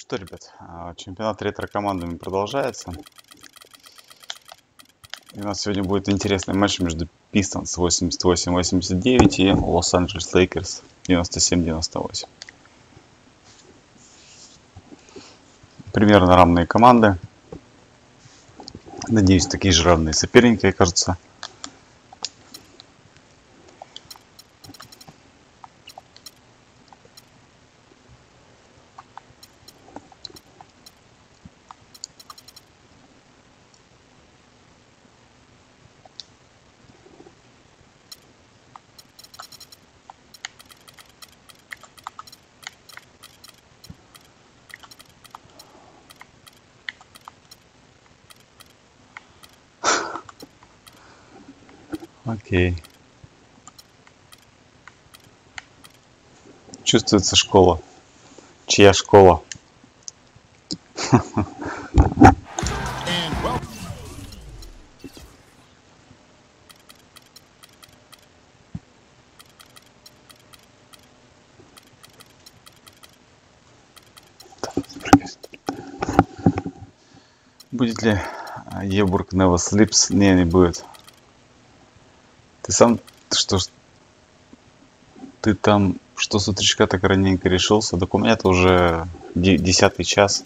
что, ребят, чемпионат ретро-командами продолжается. И у нас сегодня будет интересный матч между Pistons 88-89 и Лос-Анджелес Лейкерс 97-98. Примерно равные команды. Надеюсь, такие же равные соперники, кажется. Окей. Чувствуется школа. Чья школа? Будет ли Ебург Never Sleeps? Не будет. Ты сам, ты там, что с утречка так раненько решился? Так у меня-то уже 10-й час.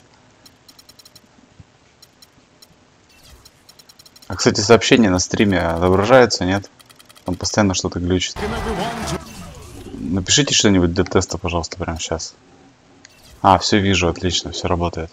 А, кстати, сообщения на стриме отображаются, нет? Там постоянно что-то глючит. Напишите что-нибудь для теста, пожалуйста, прямо сейчас. А, все вижу, отлично, все работает.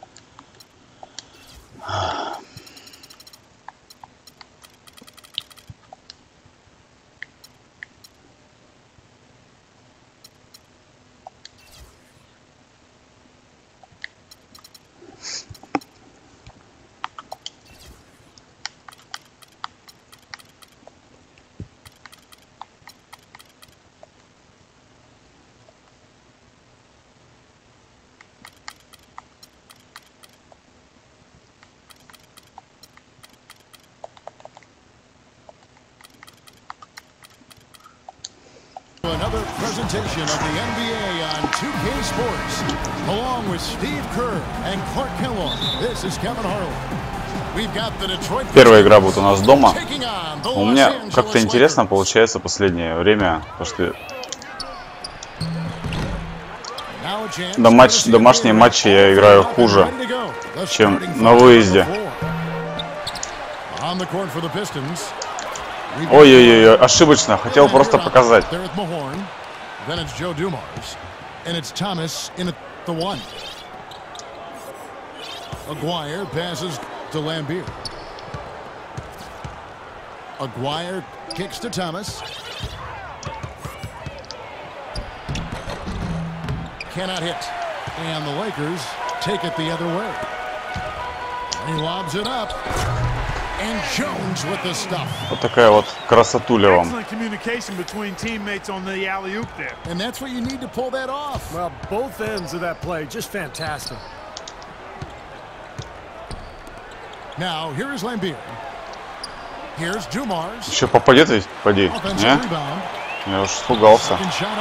Another presentation of the NBA on 2K Sports, along with Steve Kerr and Clark Kellogg. This is Kevin Harlan. We've got the Detroit. Первая игра будет у нас дома. У меня как-то интересно получается последнее время, потому что домашние матчи я играю хуже, чем на выезде. Ой-ой-ой, ошибочно, хотел просто показать. Aguirre passes to Lambeer. Aguirre kicks to Thomas. Cannot hit. And the Lakers take it the other way. He lobs it up. And Jones with the stuff. Вот такая вот красотуля вам. And that's what you need to pull that off. Well, both ends of that play, just fantastic. Now, here is Lambeer. Here's Dumars. Еще попадет ведь? Поди. Не? Я уж испугался.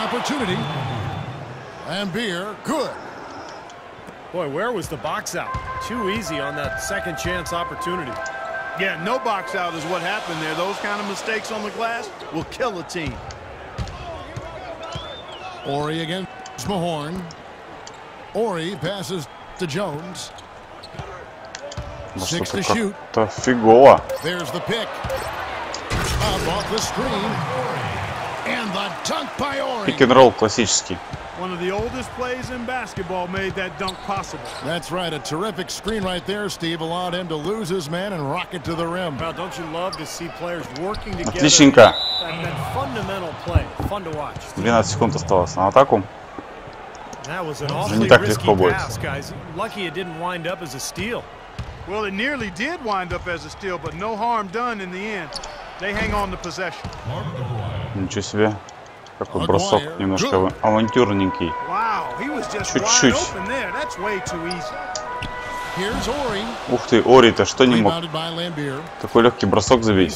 Lambeer, good. Boy, where was the box out? Too easy on that second chance opportunity. Yeah, no box out is what happened there. Those kind of mistakes on the glass will kill a team. Horry against Mahorn. Horry passes to Jones. 6 to shoot. Это фигово. There's the pick. Up off the screen. And the dunk by Horry. Пик-н-ролл классический. One of the oldest plays in basketball made that dunk possible. That's right, a terrific screen right there, Steve. Allowed him to lose his man and rock it to the rim. Well, don't you love to see players working together? Отличненько. That fundamental play, fun to watch. 12 секунд осталось на атаку. That was an awfully risky pass, guys. Lucky it didn't wind up as a steal. Well, it nearly did wind up as a steal, but no harm done in the end. They hang on to possession. Ничего себе. Какой бросок, немножко авантюрненький. Чуть-чуть. Ух ты, Ори-то что не мог? Такой легкий бросок забить.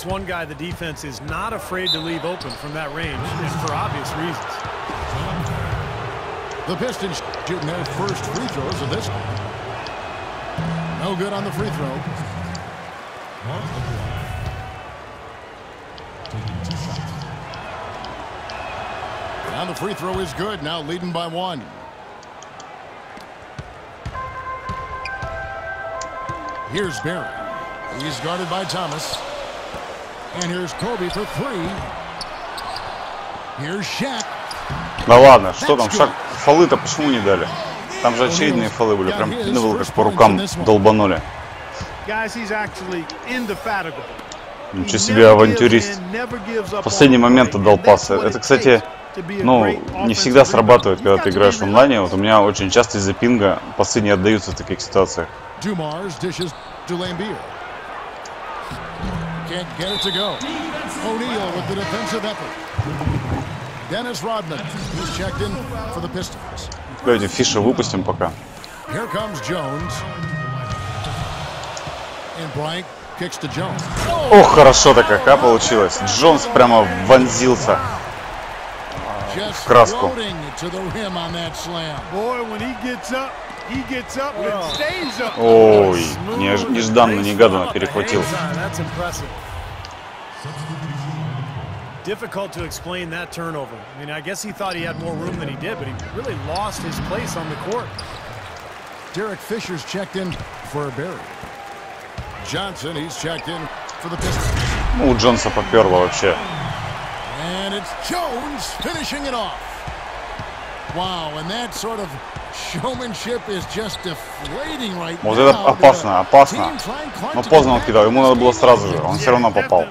The Pistons shooting their first free throws of this one. No good on the free throw. And the free throw is good. Now leading by 1. Here's Barry. He's guarded by Thomas. And here's Kobe for 3. Here's Shaq. Да ладно, что там? Фолы-то почему не дали? Там же очевидные фолы были. Прям видно было, как по рукам долбанули. Ничего себе, авантюрист. В последний момент отдал пас. Это, кстати, ну, не всегда срабатывает, когда ты играешь в онлайне. Вот у меня очень часто из-за пинга пасы не отдаются в таких ситуациях. Давайте Фиша выпустим пока. Ох, хорошо-то какая получилась. Джонс прямо вонзился в краску. Ой, нежданно-негаданно перехватил. Difficult to explain that turnover. I mean, I guess he thought he had more room than he did, but he really lost his place on the court. Derek Fisher's checked in for Barry. Johnson, he's checked in for the Pistons. Ну, у Джонса поперло вообще. And it's Jones finishing it off. Wow, and that sort of showmanship is just deflating right now. Вот это опасно, опасно. Но поздно он кидал, ему надо было сразу же, он все равно попал.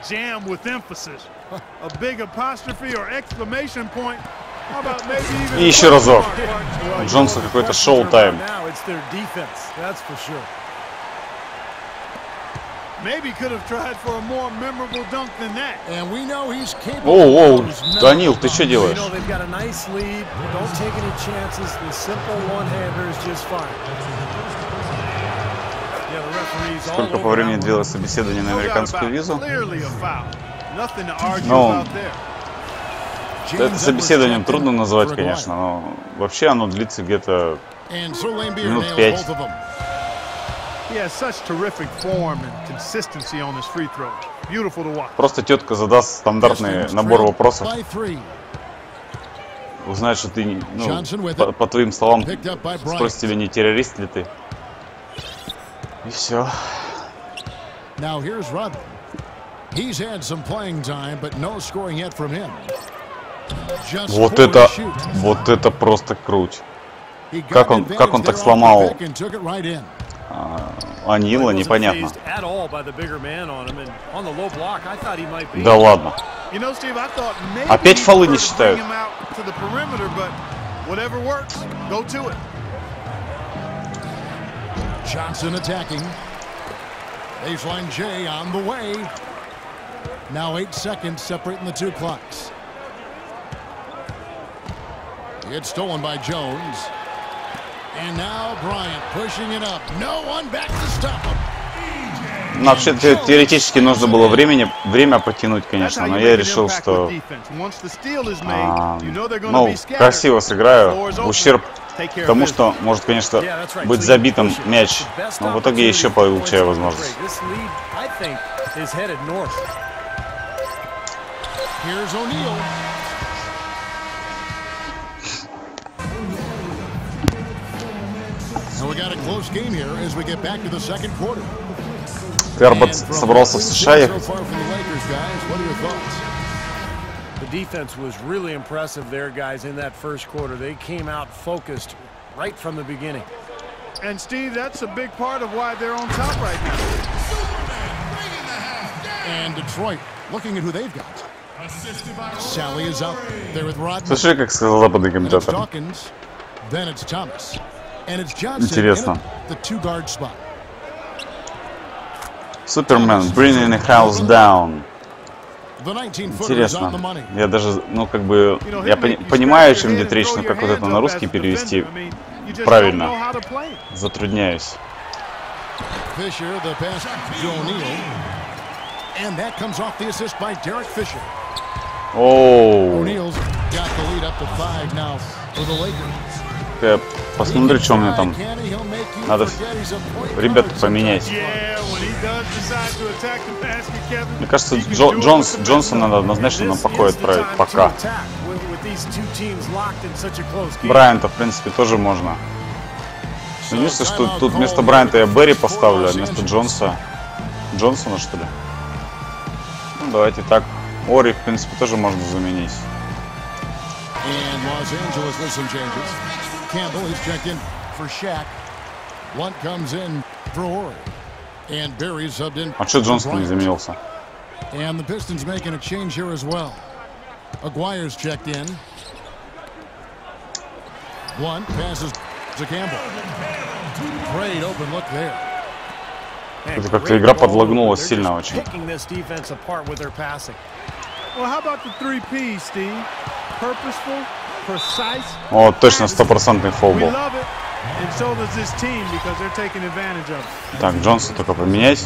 И еще разок. У Джонса какой-то шоу-тайм. Оу, Данил, ты что делаешь? Сколько по времени длилось собеседование на американскую визу? Ну, это собеседованием трудно назвать, конечно, но вообще оно длится где-то минут 5. Просто тетка задаст стандартный набор вопросов. Узнает, что ты, ну, по твоим словам, спросит тебя, не террорист ли ты. И все. Вот это просто круть. Как он так сломал Анила, непонятно. Да ладно. Опять фолы не считают. Johnson attacking. Baseline J on the way. Now 8 seconds separating the two clocks. It's stolen by Jones. And now Bryant pushing it up. No one back to stop him. Вообще теоретически нужно было время потянуть, конечно, но я решил, что ну, красиво сыграю в ущерб тому, что может, конечно, быть забитым мяч, но в итоге еще получаю возможность. Тербот собрался в США ехать. The defense was really impressive there, guys, in that first quarter. They came out focused right from the beginning. And Steve, that's a big part of why they're on top right now. And Detroit, looking at who they've got. Sally is up there with Rodman. Слушай, как сказал западный комментатор. Then it's Thomas. And it's Johnson. Интересно. The two-guard spot. Супермен, bringing the house down. Интересно. Я даже, ну, как бы, я понимаю, о чем идет речь, но как вот это на русский перевести правильно, затрудняюсь. Оу. Я посмотрю, что у меня там. Надо ребят поменять. Мне кажется, Джонсон надо однозначно на покой отправить пока. Брайанта, в принципе, тоже можно. Единственное, что тут вместо Брайанта я Берри поставлю, а вместо Джонсона, что ли? Ну, давайте так. Ори, в принципе, тоже можно заменить. А что Джонсон не заменился? Aguirre's checked in. One passes to Campbell. Great open look there. Это как-то игра подлагнулась сильно очень. О, точно 100% фол был. Так, Джонса только поменять.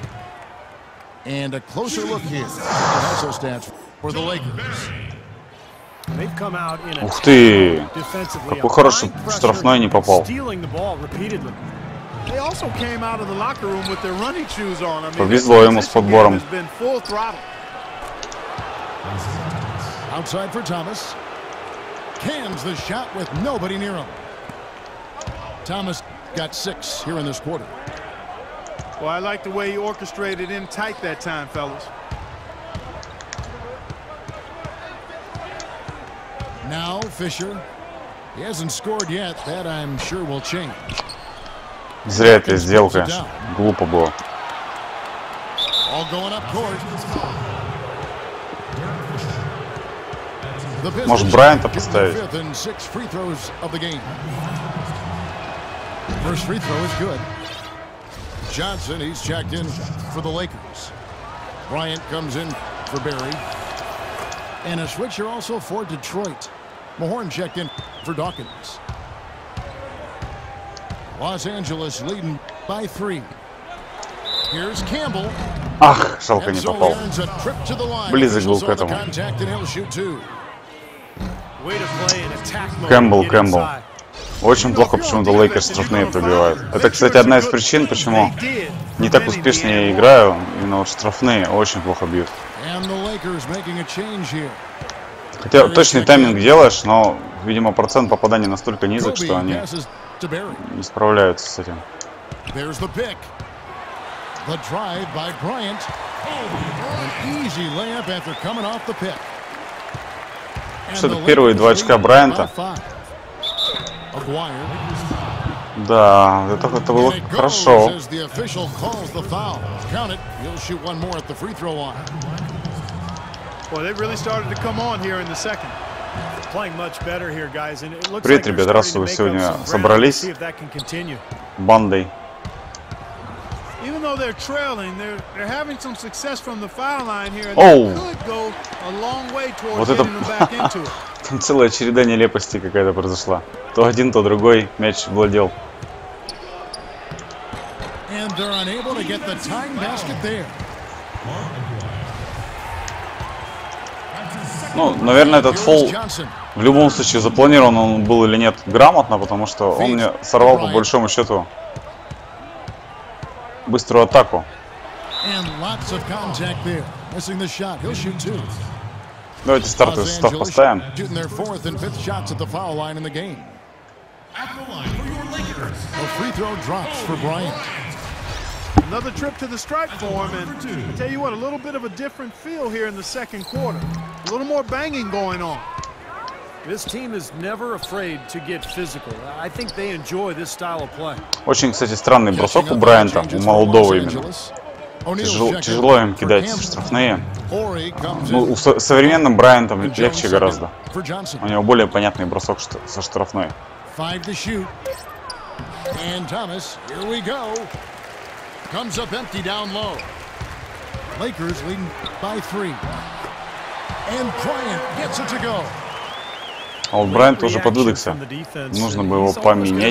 Ух ты! Какой хороший штрафной не попал. Повезло ему с подбором. Well, I like the way he orchestrated in tight that time, fellas. Now Fisher. He hasn't scored yet. That I'm sure will change. Зря это сделал, конечно. Глупо было. All going up court. Может, Брайанта поставить? First free throw is good. Johnson, he's checked in for the Lakers. Bryant comes in for Barry. And a switcher also for Detroit. Mahorn checked in for Dawkins. Los Angeles leading by 3. Here's Campbell. Ах, жалко не попал. Близок был к этому. Кэмпбелл. Очень плохо почему-то Лейкерс штрафные пробивают. Это, кстати, одна из причин, почему не так успешно я играю. Именно вот штрафные очень плохо бьют. Хотя точный тайминг делаешь, но, видимо, процент попадания настолько низок, что они не справляются с этим. Что это первые 2 очка Брайанта. Да, это было хорошо. Привет, ребят, раз вы сегодня собрались бандой. Оу! Вот это... Там целая череда нелепостей какая-то произошла. То один, то другой мяч владел. Ну, наверное, этот фол в любом случае запланирован он был или нет грамотно, потому что он мне сорвал по большому счету быструю атаку. Давайте стартовый состав поставим. Another trip to the strike form, and I tell you what, a little bit of a different feel here in the second quarter. A little more banging going on. This team is never afraid to get physical. I think they enjoy this style of play. Очень, кстати, странный бросок у Брайанта, у молодого именно. Тяжело им кидать штрафные. Ну, современным Брайантом легче гораздо. У него более понятный бросок со штрафной. Comes up empty down low. Lakers leading by 3. And Bryant gets it to go. А вот Брайант уже подвыдохся. Нужно бы его поменять.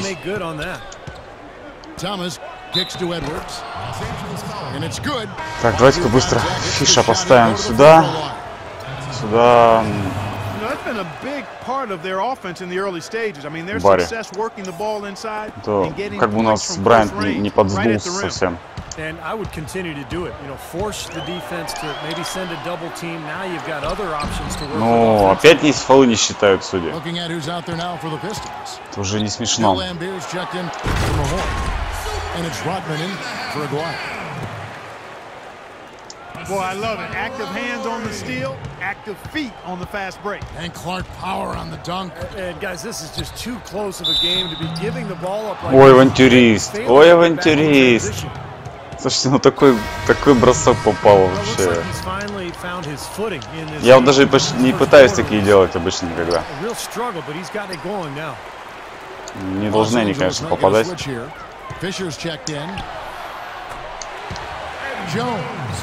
Так, давайте-ка быстро Фиша поставим сюда. Сюда. been a big part of their offense in the early stages. I mean, their Барри. success working the ball inside То and getting как бы у нас points from Брайант close range не right at подсдулся the rim. совсем. And I would continue to do it. You know, force the defense to maybe send a double team. Now you've got other options to work Ну, with. опять есть фолы, не считают судьи. Looking at who's out there now for the Pistons. Это уже не Bill смешно. Lambier's checked in for Mahorn. And it's Rodman in for Aguirre. Boy, I love it. Active hands on the steal, active feet on the fast break. And Clark power on the dunk. And guys, this is just too close of a game to be giving the ball up like Ой, this. авантюрист. Failing Ой, to get back in авантюрист. transition. Слушайте, ну такой бросок попал Well, looks like вообще. he's finally found his footing in this Я вот game. даже почти не First пытаюсь quarter такие was делать обычно никогда. a real struggle, but he's got it going now. Не должны они, конечно, попадать. Fisher's checked in. Jones.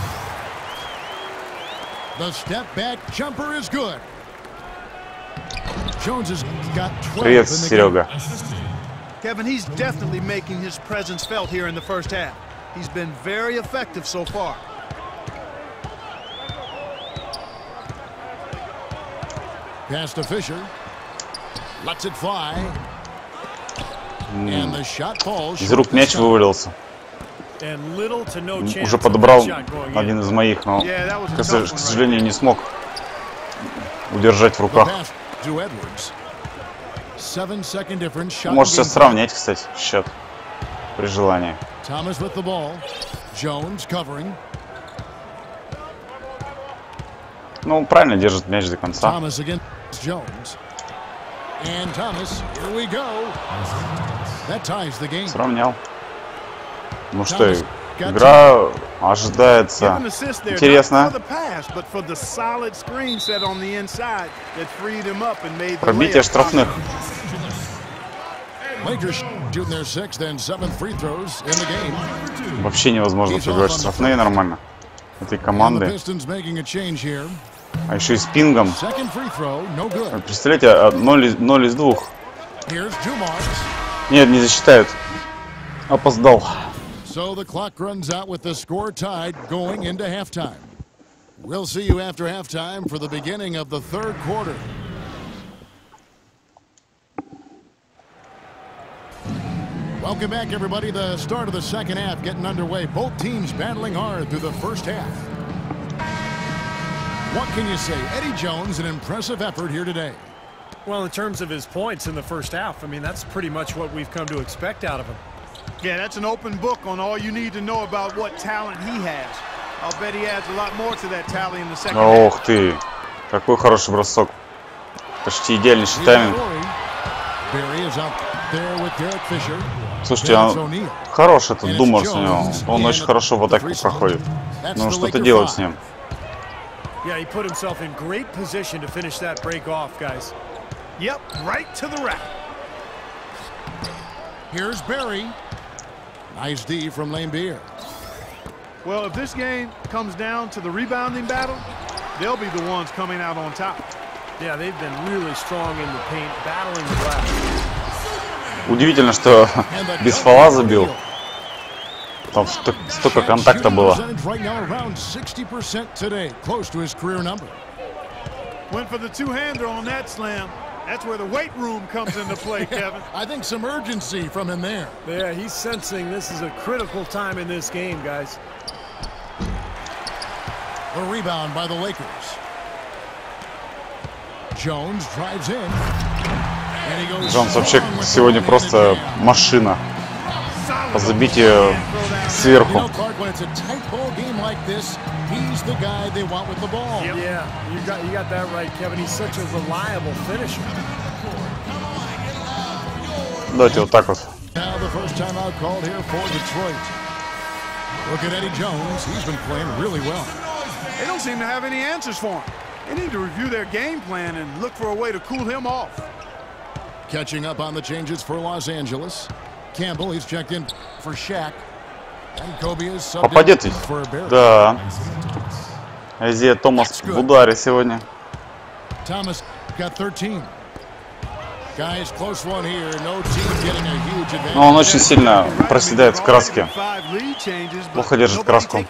The step back jumper is good. Jones has got 12 Привет, in the Серега. Kevin, he's definitely making his presence felt here in the first half. He's been very effective so far. Pass to Fisher. Lets it fly. And the shot falls. Из рук мяч вывалился. And little to no chance Уже of подобрал that shot going in. один из моих, но, Yeah, that was a к tough one right сожалению, there. не смог удержать в The руках. pass to Edwards. 7-second difference. Shot Можете game. сравнять, кстати, счет при желании. Thomas with the ball. Jones covering. Ну, правильно держит мяч до конца. Thomas against Jones. And Thomas, here we go. That ties the game. Сравнял. Ну что, игра ожидается Give an assist there, not интересно. for the pass, but for the solid screen set on the inside that freed him up and made the Пробитие layup. штрафных. Lakers shooting their sixth and seventh free throws in the game. Вообще невозможно пробивать штрафные нормально этой And the команды. Pistons making a change here. А еще и с пингом. Second free throw, no good. Представляете, 0 из 2. Here's Dumars. Нет, не засчитают. Опоздал. So the clock runs out with the score tied going into halftime. We'll see you after halftime for the beginning of the third quarter. Welcome back, everybody. The start of the second half getting underway. Both teams battling hard through the first half. What can you say? Eddie Jones, an impressive effort here today. Well, in terms of his points in the first half, I mean, that's pretty much what we've come to expect out of him. Yeah, that's an open book on all you need to know about what talent he has. I'll bet he adds a lot more to that tally in the second half. Ох ты. Какой хороший бросок. Почти идеальнейший тайминг. Barry is up there with Derek Fisher. Слушайте, он хороший этот Думарс у него. Он очень хорошо в атаку проходит. Нужно что-то делать с ним. Yeah, he put himself in great position to finish that break off, guys. Yep, right to the rack. Here's Barry. Nice D from Lambier. Well, if this game comes down to the rebounding battle, they'll be the ones coming out on top. Yeah, they've been really strong in the paint, battling the glass. Удивительно, что без фола забил. Там столько контакта было. Right now around 60% today, close to his career number. Went for the two-hander on that slam. That's where the weight room comes into play, Kevin. I think some urgency from him there. Yeah, he's sensing this is a critical time in this game, guys. The rebound by the Lakers. Jones drives in. And he goes Джонс вообще сегодня просто машина по забитию сверху. Clark, when it's a tight ball game like this, he's the guy they want with the ball. Yeah, you got that right, Kevin. He's such a reliable finisher. Давайте вот так вот. Now the first time out called here for Detroit. Look at Eddie Jones. He's been playing really well. They don't seem to have any answers for him. They need to review their game plan and look for a way to cool him off. Catching up on the changes for Los Angeles. Campbell, he's checked in for Shaq. And Kobe is subbed Попадет in ведь? for Barry. Да. Айзея Томас в ударе сегодня. Thomas got 13. Но он очень сильно проседает в краске. Плохо держит краску.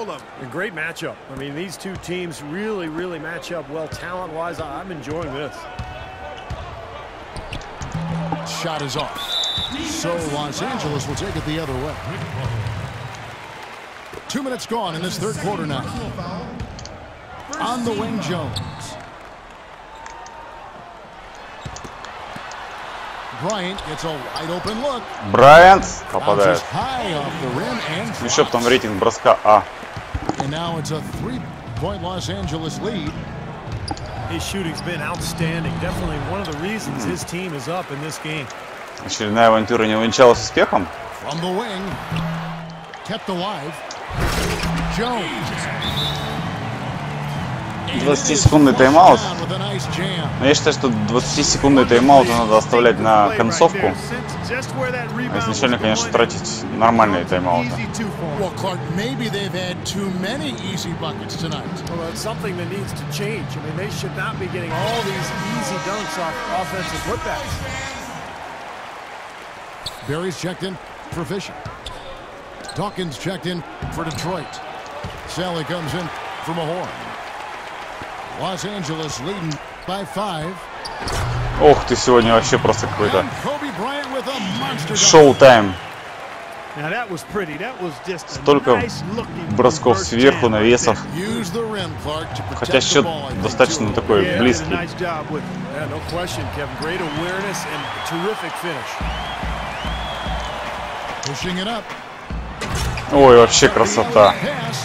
Shot is off. So Los Angeles will take it the other way. 2 minutes gone in this third quarter now. On the wing, Jones. Bryant gets a wide open look. Брайант попадает. Еще потом рейтинг броска А. And now it's a 3-point Los Angeles lead. His shooting's been outstanding. Definitely one of the reasons his team is up in this game. Очередная авантюра не увенчалась успехом. From the wing, kept alive. Jones. 20-секундный тайм-аут. Но я считаю, что 20-секундный тайм-аут надо оставлять на концовку. А изначально, конечно, тратить нормальные тайм-ауты. Barry's checked in for Fisher. Dawkins checked in for Detroit. Sally comes in for Mahorn. Los Angeles leading by 5. Ох ты, сегодня вообще просто какой-то шоу-тайм. Столько бросков сверху, навесов. Хотя счет достаточно такой близкий. Ой, вообще красота.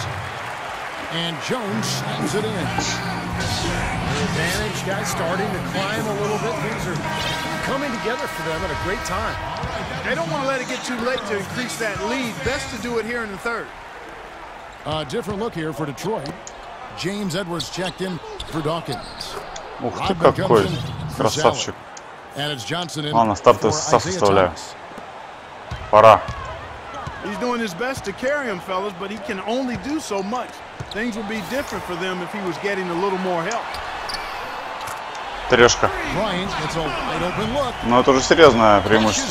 Advantage, guys starting to climb a little bit. Things are coming together for them at a great time. They don't want to let it get too late to increase that lead. Best to do it here in the third. A different look here for Detroit. James Edwards checked in for Dawkins. Ух ты, какой красавчик. Ладно, стартовый состав составляю. Пора. He's doing his best to carry him, fellas, but he can only do so much. Things would be different for them if he was getting a little more help. Трешка. Но это уже серьезное преимущество.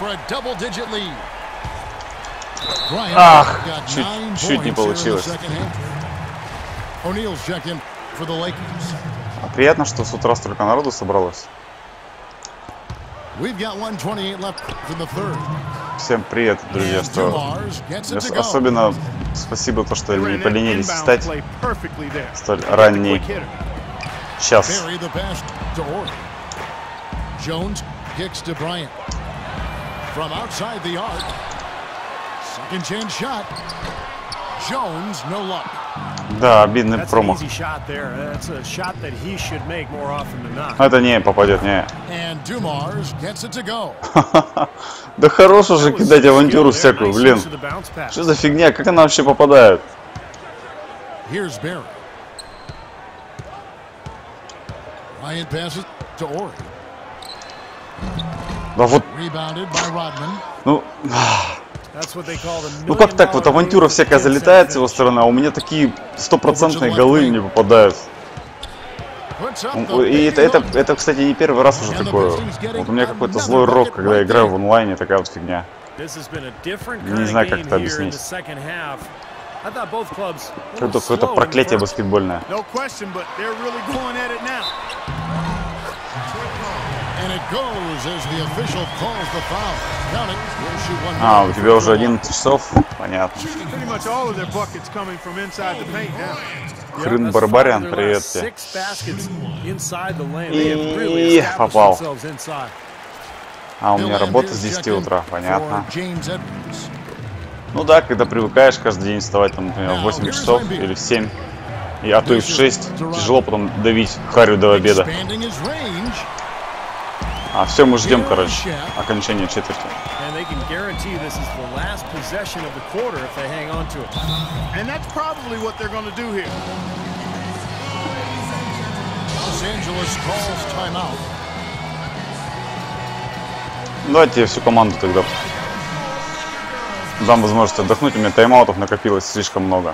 Ах, чуть не получилось. А приятно, что с утра столько народу собралось. Всем привет, друзья, что особенно спасибо, то, что не поленились встать в столь ранний час. Jones kicks to Bryant from outside the arc. Second chance shot. Jones, no luck. Да, обидный промах. Это не попадет, не. Да хорошо же кидать авантюру всякую, блин. Что за фигня? Как она вообще попадает? Да вот. Ну как так вот авантюра всякая залетает с его стороны, а у меня такие стопроцентные голы не попадают. И это, кстати, не первый раз уже такое. Вот у меня какой-то злой рок, когда я играю в онлайне, такая вот фигня. Не знаю, как это объяснить. Какое-то проклятие баскетбольное. А, у тебя уже 11 часов? Понятно. Хрен Барбариан, привет тебе. И попал. А, у меня работа с 10 утра, понятно. Ну да, когда привыкаешь каждый день вставать, там, например, в 8 часов или в 7, а то и в 6, тяжело потом давить харю до обеда. А все, мы ждем, короче, окончания четверти. Давайте я всю команду тогда дам возможность отдохнуть. У меня тайм-аутов накопилось слишком много.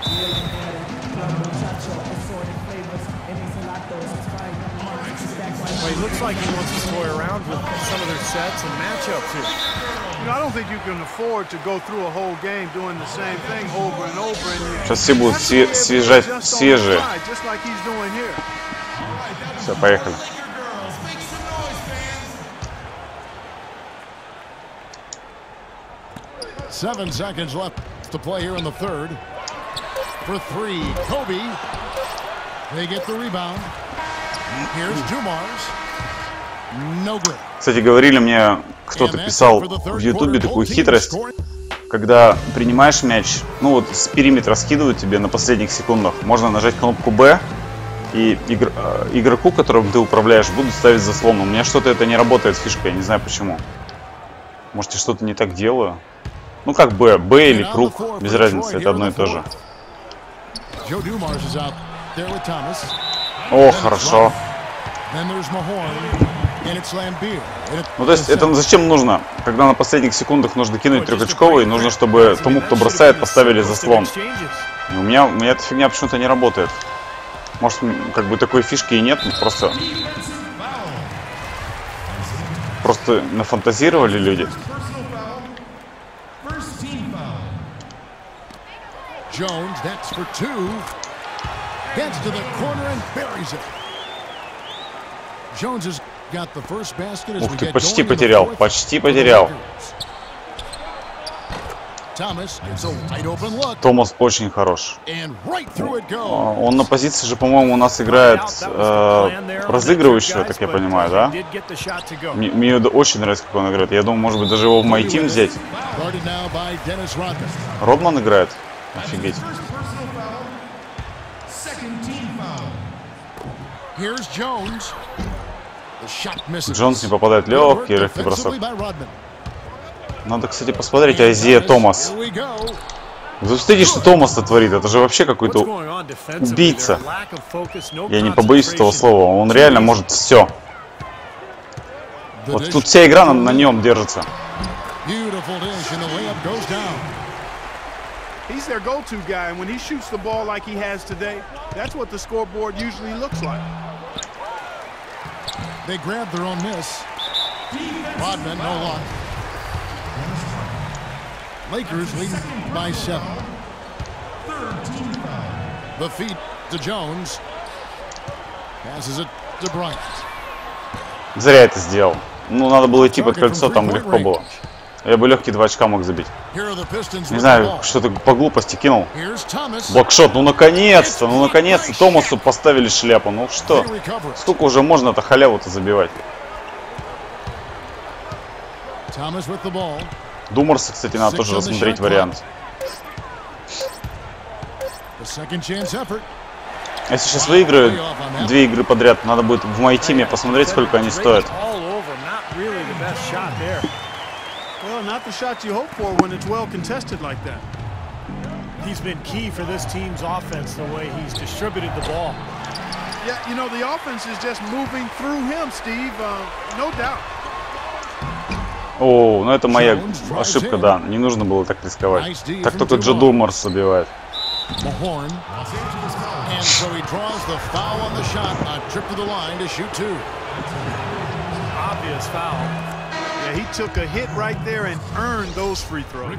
it looks like he wants to toy around with some of their sets and matchups here. You know, I don't think you can afford to go through a whole game doing the same thing over and over. Сейчас все будут свежать свежие. Все, поехали. Seven seconds left to play here in the third. For three, Kobe. They get the rebound. Here's Dumars. No good. Кстати, говорили мне, кто-то писал в Ютубе такую хитрость, когда принимаешь мяч, ну вот с периметра скидывают тебе на последних секундах, можно нажать кнопку Б, и игроку, которым ты управляешь, будут ставить заслон. У меня что-то это не работает, фишка, я не знаю почему. Может, я что-то не так делаю? Ну как Б, Б или круг, без разницы, это одно и то же. О, хорошо. Ну то есть это зачем нужно? Когда на последних секундах нужно кинуть трехочковый, нужно, чтобы тому, кто бросает, поставили заслон. И у меня эта фигня почему-то не работает. Может, как бы такой фишки и нет, просто нафантазировали люди. Jones, that's for two. Gets to the corner and buries it. Jones has got the first basket as we get почти потерял, почти потерял. Томас очень хорош. Он на позиции же, по-моему, у нас играет разыгрывающего, так я понимаю, да? Мне очень нравится, как он играет. Я думаю, может быть, даже его в мой тим взять. Родман играет? Офигеть. Джонс не попадает. Легкий бросок. Надо, кстати, посмотреть Айзея Томас. Вы смотрите, что Томас-то творит. Это же вообще какой-то убийца. Я не побоюсь этого слова. Он реально может все. Вот тут вся игра на нем держится. He's their go-to guy, and when he shoots the ball like he has today, that's what the scoreboard usually looks like. They grab their own miss. Rodman, no luck. Lakers leading by 7. The feed to Jones. Passes it to Bryant. Зря это сделал. Ну, надо было идти под кольцо, там легко было. Я бы легкие 2 очка мог забить. Не знаю, что-то по глупости кинул. Блокшот, ну наконец-то, Томасу поставили шляпу. Ну что, сколько уже можно-то халяву-то забивать? Думарса, кстати, надо тоже рассмотреть вариант. Если сейчас выиграю 2 игры подряд, надо будет в моей тиме посмотреть, сколько они стоят. Well, not the shot you hope for when it's well contested like that. He's been key for this team's offense, the way he's distributed the ball. Yeah, you know, the offense is just moving through him, Steve. No doubt. О, ну это моя ошибка, да. Не нужно было так рисковать. Так только Джо Думарс забивает. Obvious foul. Yeah, he took a hit right there and earned those free throws.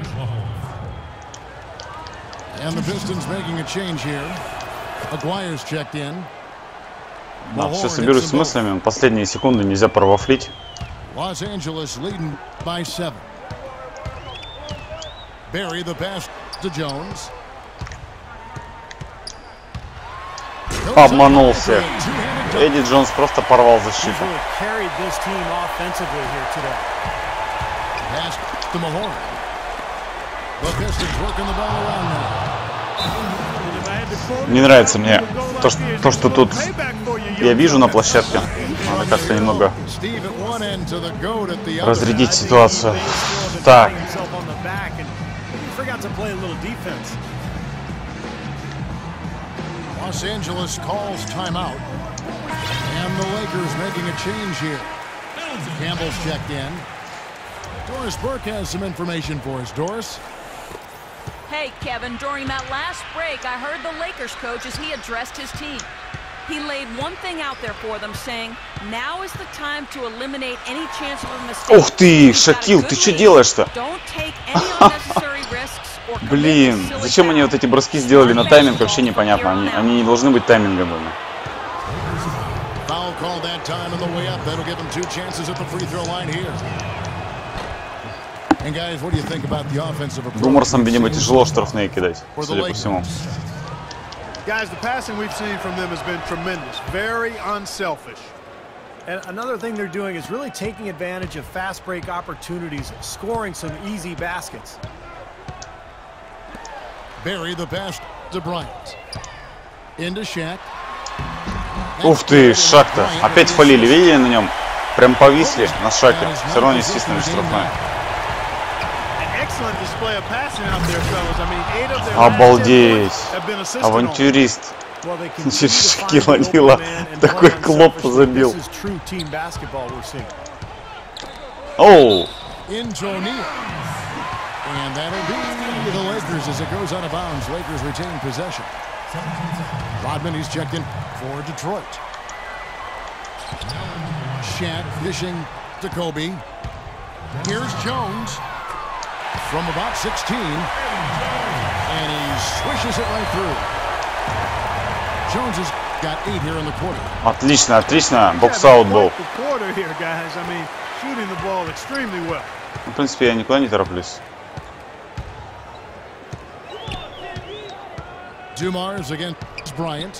And the Pistons making a change here. Aguirre's checked in. Да, все соберусь с мыслями. Последние секунды нельзя провафлить. Los Angeles leading by 7. Barry the pass to Jones. Обманулся. Эдди Джонс просто порвал защиту. Не нравится мне то, что тут я вижу на площадке. Надо как-то немного разрядить ситуацию. Так. Los Angeles calls timeout. And the Lakers making a change here. Campbell's checked in. Doris Burke has some information for us. Doris? Hey, Kevin, during that last break, I heard the Lakers coach as he addressed his team. He laid one thing out there for them, saying, Now is the time to eliminate any chance of a mistake. Ух ты, Шакил, ты что делаешь-то? Don't take any unnecessary risks or commit Блин, silly зачем они вот эти броски сделали на тайминг, вообще непонятно. Они не должны быть тайминговыми. Foul called that time on the way up. That'll give them 2 chances at the free throw line here. And guys, what do you think about the offensive approach? Думарсам, видимо, тяжело штрафные кидать, For the судя по всему. Guys, the passing we've seen from them has been tremendous. Very unselfish. And another thing they're doing is really taking advantage of fast break opportunities, scoring some easy baskets. Barry the pass to Bryant. Into Shaq. Ух ты, Шак-то. Опять фалили, видели на нем? Прям повисли на Шаке. Все равно не свистнули штрафная. Обалдеть. Авантюрист. Через Шакила Нила такой клоп забил. Оу. And that'll be the Lakers as it goes out of bounds. Lakers retain possession. Rodman, he's checked in for Detroit. Shaq dishing to Kobe. Here's Jones from about 16. And he swishes it right through. Jones has got 8 here in the quarter. Отлично, отлично. Бокс-аут был. В принципе, я никуда не тороплюсь. Dumars against Bryant.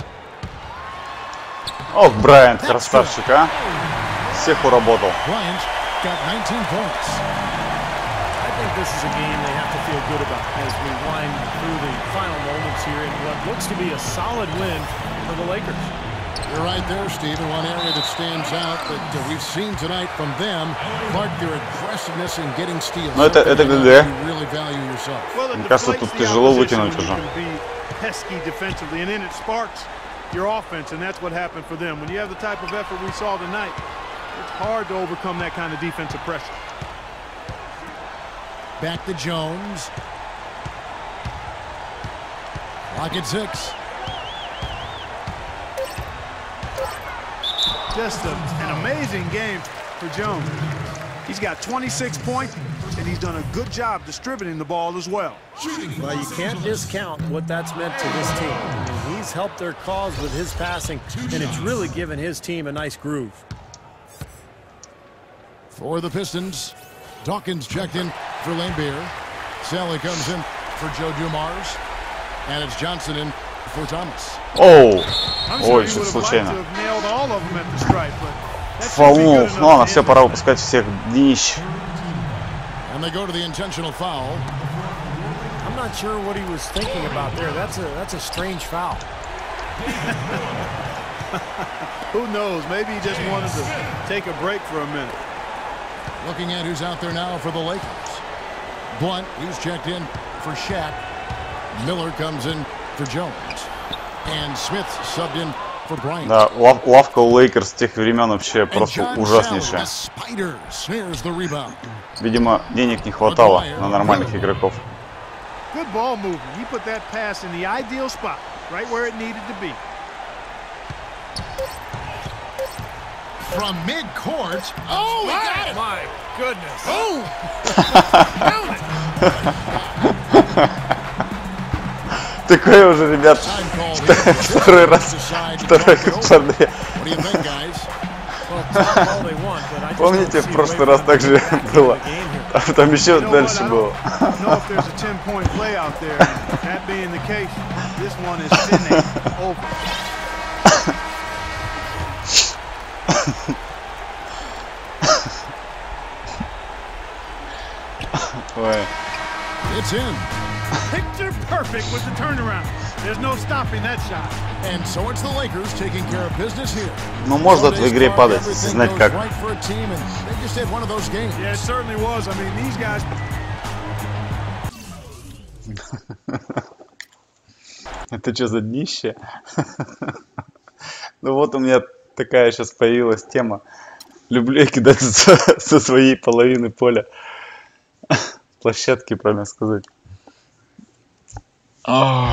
Ох, Брайант, красавчик, а? Всех уработал. Bryant got 19 points. I think this is a game they have to feel good about as we wind through the final moments here in what looks to be a solid win for the Lakers. You're right there, Steve. And one area that stands out that we've seen tonight from them, Clark, their aggressiveness in getting steals. Ну это ГГ. Really value yourself. Мне кажется, тут тяжело вытянуть уже. Pesky defensively, and then it sparks your offense, and that's what happened for them. When you have the type of effort we saw tonight, it's hard to overcome that kind of defensive pressure. Back to Jones. Lock at 6. Just an amazing game for Jones. He's got 26 points, and he's done a good job distributing the ball as well. Well, you can't discount what that's meant to this team. I mean, he's helped their cause with his passing, and it's really given his team a nice groove. For the Pistons, Dawkins checked in for Lambeer. Sally comes in for Joe Dumars. And it's Johnson in for Thomas. Оу! Ой, что случайно. Фаул. Ну ладно, все, пора выпускать всех днищ. And they go to the intentional foul. I'm not sure what he was thinking about there. That's a strange foul. Who knows? Maybe he just wanted to take a break for a minute. Looking at who's out there now for the Lakers. Blunt, he's checked in for Shaq. Miller comes in for Jones. And Smith subbed in for Bryant. Да, лавка у Лейкерс тех времен вообще просто ужаснейшая. Видимо, денег не хватало на нормальных игроков. Good ball movement. He put that pass in the ideal spot, right where it needed to be. From mid-court. Oh, he got it. My goodness. Oh! Такое уже, ребят, второй раз подряд. Помните, в прошлый раз так же было? Там еще дальше было. Ой. It's in. Picture perfect with the turnaround. There's no stopping that shot. And so it's the Lakers taking care of business here. Ну, может в игре падать, если знать как. Yeah, it certainly was. I mean, these guys. Это что за днище? Ну вот у меня такая сейчас появилась тема. Люблю я кидать со своей половины поля. Площадки, правильно сказать.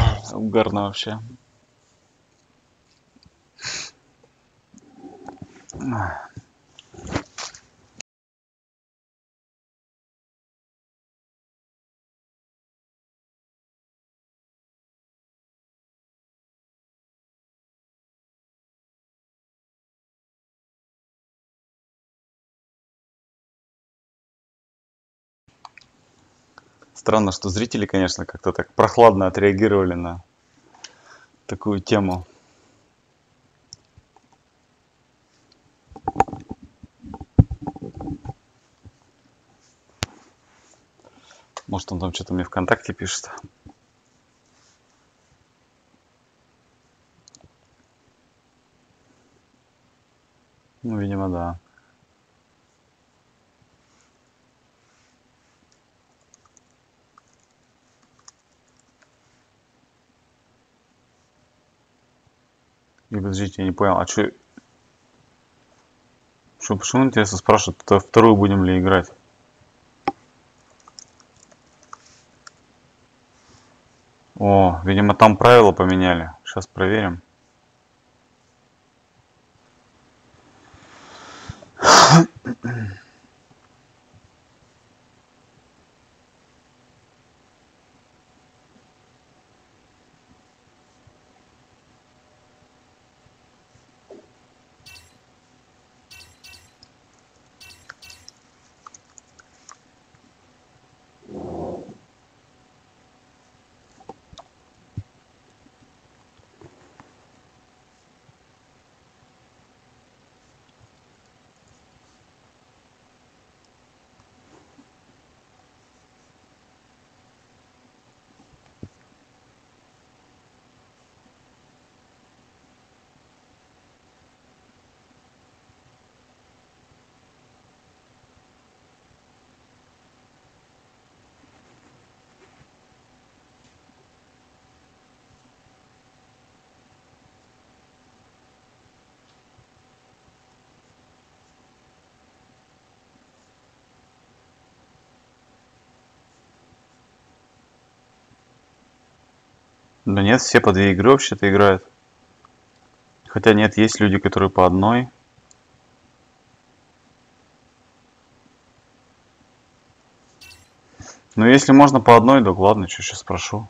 Угарно вообще. Странно, что зрители, конечно, как-то так прохладно отреагировали на такую тему. Может, он там что-то мне ВКонтакте пишет. Ну, видимо, да. И подождите, я не понял, а что, почему, интересно, спрашивают, вторую будем ли играть? О, видимо, там правила поменяли. Сейчас проверим. Да нет, все по 2 игры вообще-то играют. Хотя нет, есть люди, которые по одной. Ну, если можно по одной, да ладно, что сейчас спрошу.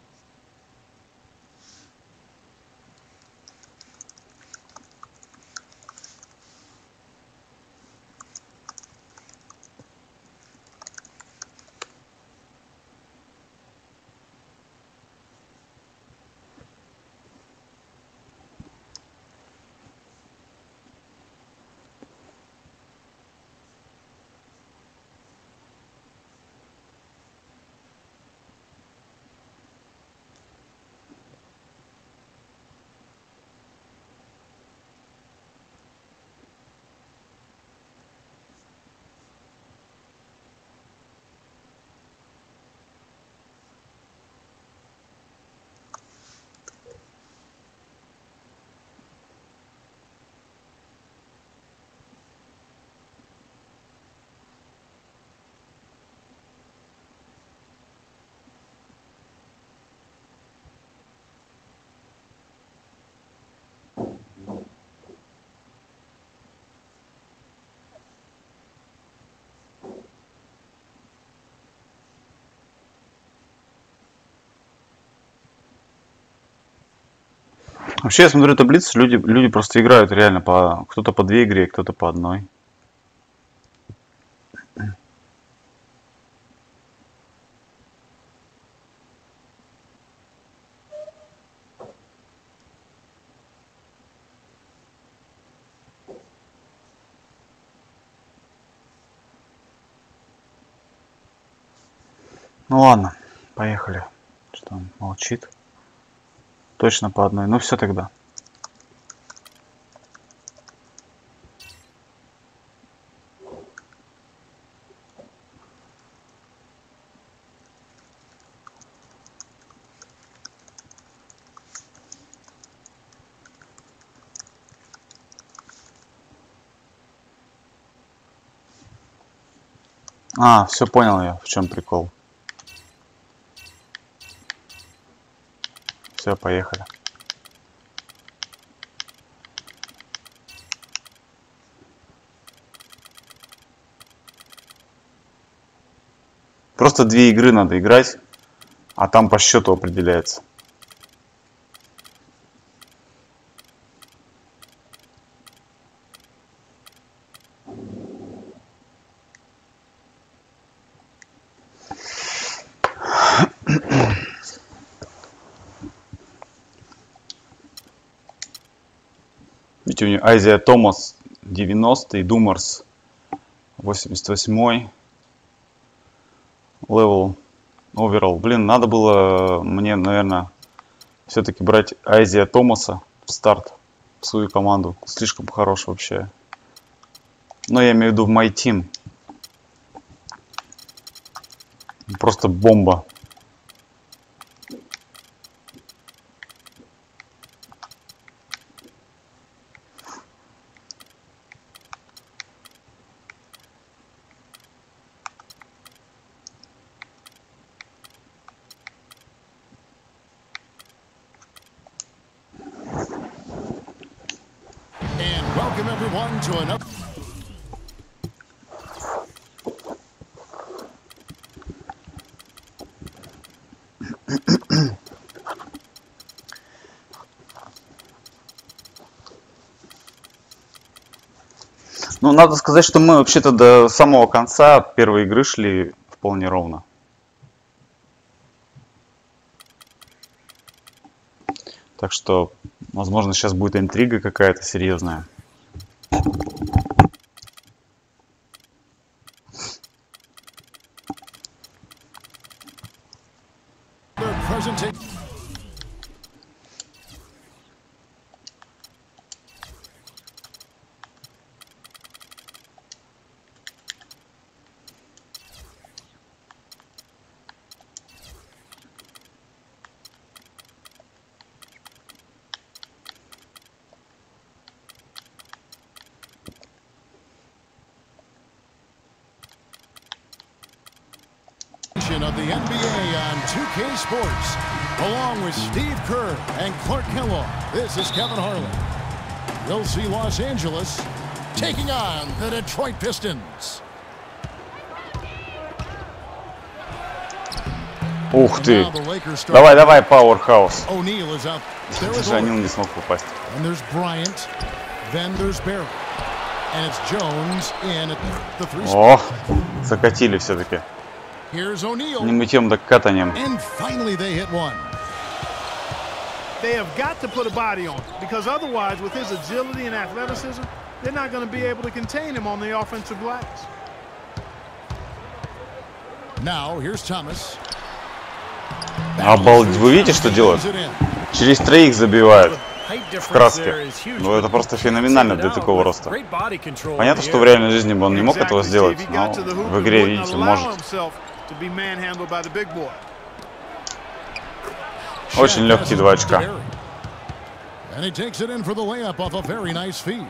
Вообще, я смотрю таблицу, люди просто играют реально по... Кто-то по 2 игре, кто-то по одной. Ну ладно, поехали. Что он молчит? Точно по одной. Ну все тогда. А, все понял я, в чем прикол. Все, поехали. Просто 2 игры надо играть, а там по счету определяется. Видите, у него Айзия Томас 90-й, Думарс 88-й. Левел, оверall. Блин, надо было мне, наверное, все-таки брать Айзия Томаса в старт в свою команду. Слишком хорош вообще. Но я имею в виду в My Team. Просто бомба. Welcome everyone to another. Ну, надо сказать, что мы вообще-то до самого конца первой игры шли вполне ровно. Так что, возможно, сейчас будет интрига какая-то серьезная. Of the NBA on 2K Sports, along with Steve Kerr and Clark Kellogg. This is Kevin Harlan. We'll see Los Angeles taking on the Detroit Pistons. Ух ты! Давай, давай, Powerhouse. Даже Анил не смог попасть. And there's Bryant, then there's Barry, and it's Jones in at the three. О, закатили все-таки. Here's O'Neal. Не мытьем, так катанием. And finally they hit one. They have got to put a body on it, because otherwise, with his agility and athleticism, they're not going to be able to contain him on the offensive glass. Now here's Thomas. Обалдеть, вы видите, что делают? Через троих забивают в краске. Ну, это просто феноменально для такого роста. Понятно, что в реальной жизни бы он не мог этого сделать, но в игре, видите, может. Очень легкие 2 очка. And he takes it in for the layup off a very nice feed.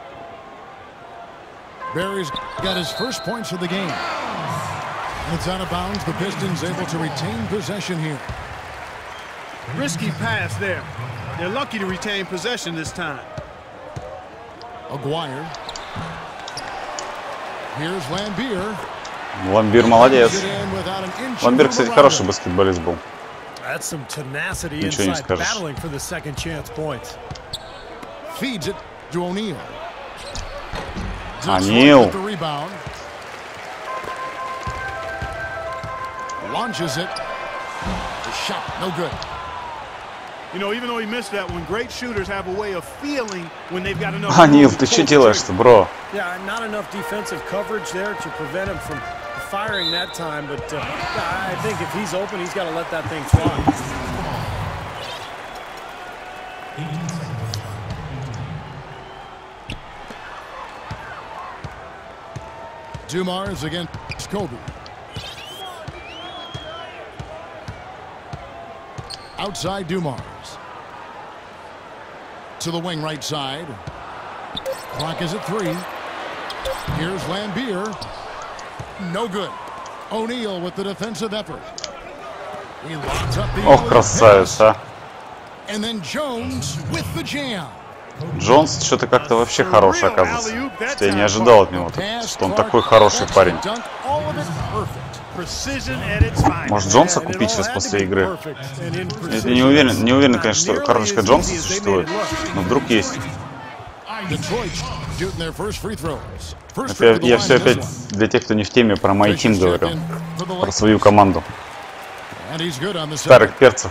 Barry's got his first points of the game. It's out of bounds. The Pistons able to retain possession here. Risky pass there. They're lucky to retain possession this time. Aguirre. Here's Lambier. Ламбир молодец. Ламбир, кстати, хороший баскетболист был. Ничего не скажешь. Feeds it to O'Neal. O'Neal. Launches it. The shot, no good. You know, even though he missed that one, great shooters have a way of feeling when they've got enough. Анил, ты что делаешь-то, бро? Yeah, not enough defensive coverage there to prevent him from firing that time, but I think if he's open, he's got to let that thing fly. Dumars against Kobe. Outside Dumars. To the wing right side. Clock is at 3. Here's Lambier. No good. O'Neal with the defensive effort. He locks up the Ох, красавец, а. And then Jones with the jam. Джонс что-то как-то вообще хороший оказывается. Что я не ожидал от него, что он такой хороший парень. Может Джонса купить сейчас после игры? Я не уверен, конечно, что карточка Джонса существует, но вдруг есть. Я все опять для тех, кто не в теме, про My Team говорю, про свою команду. Старых перцев.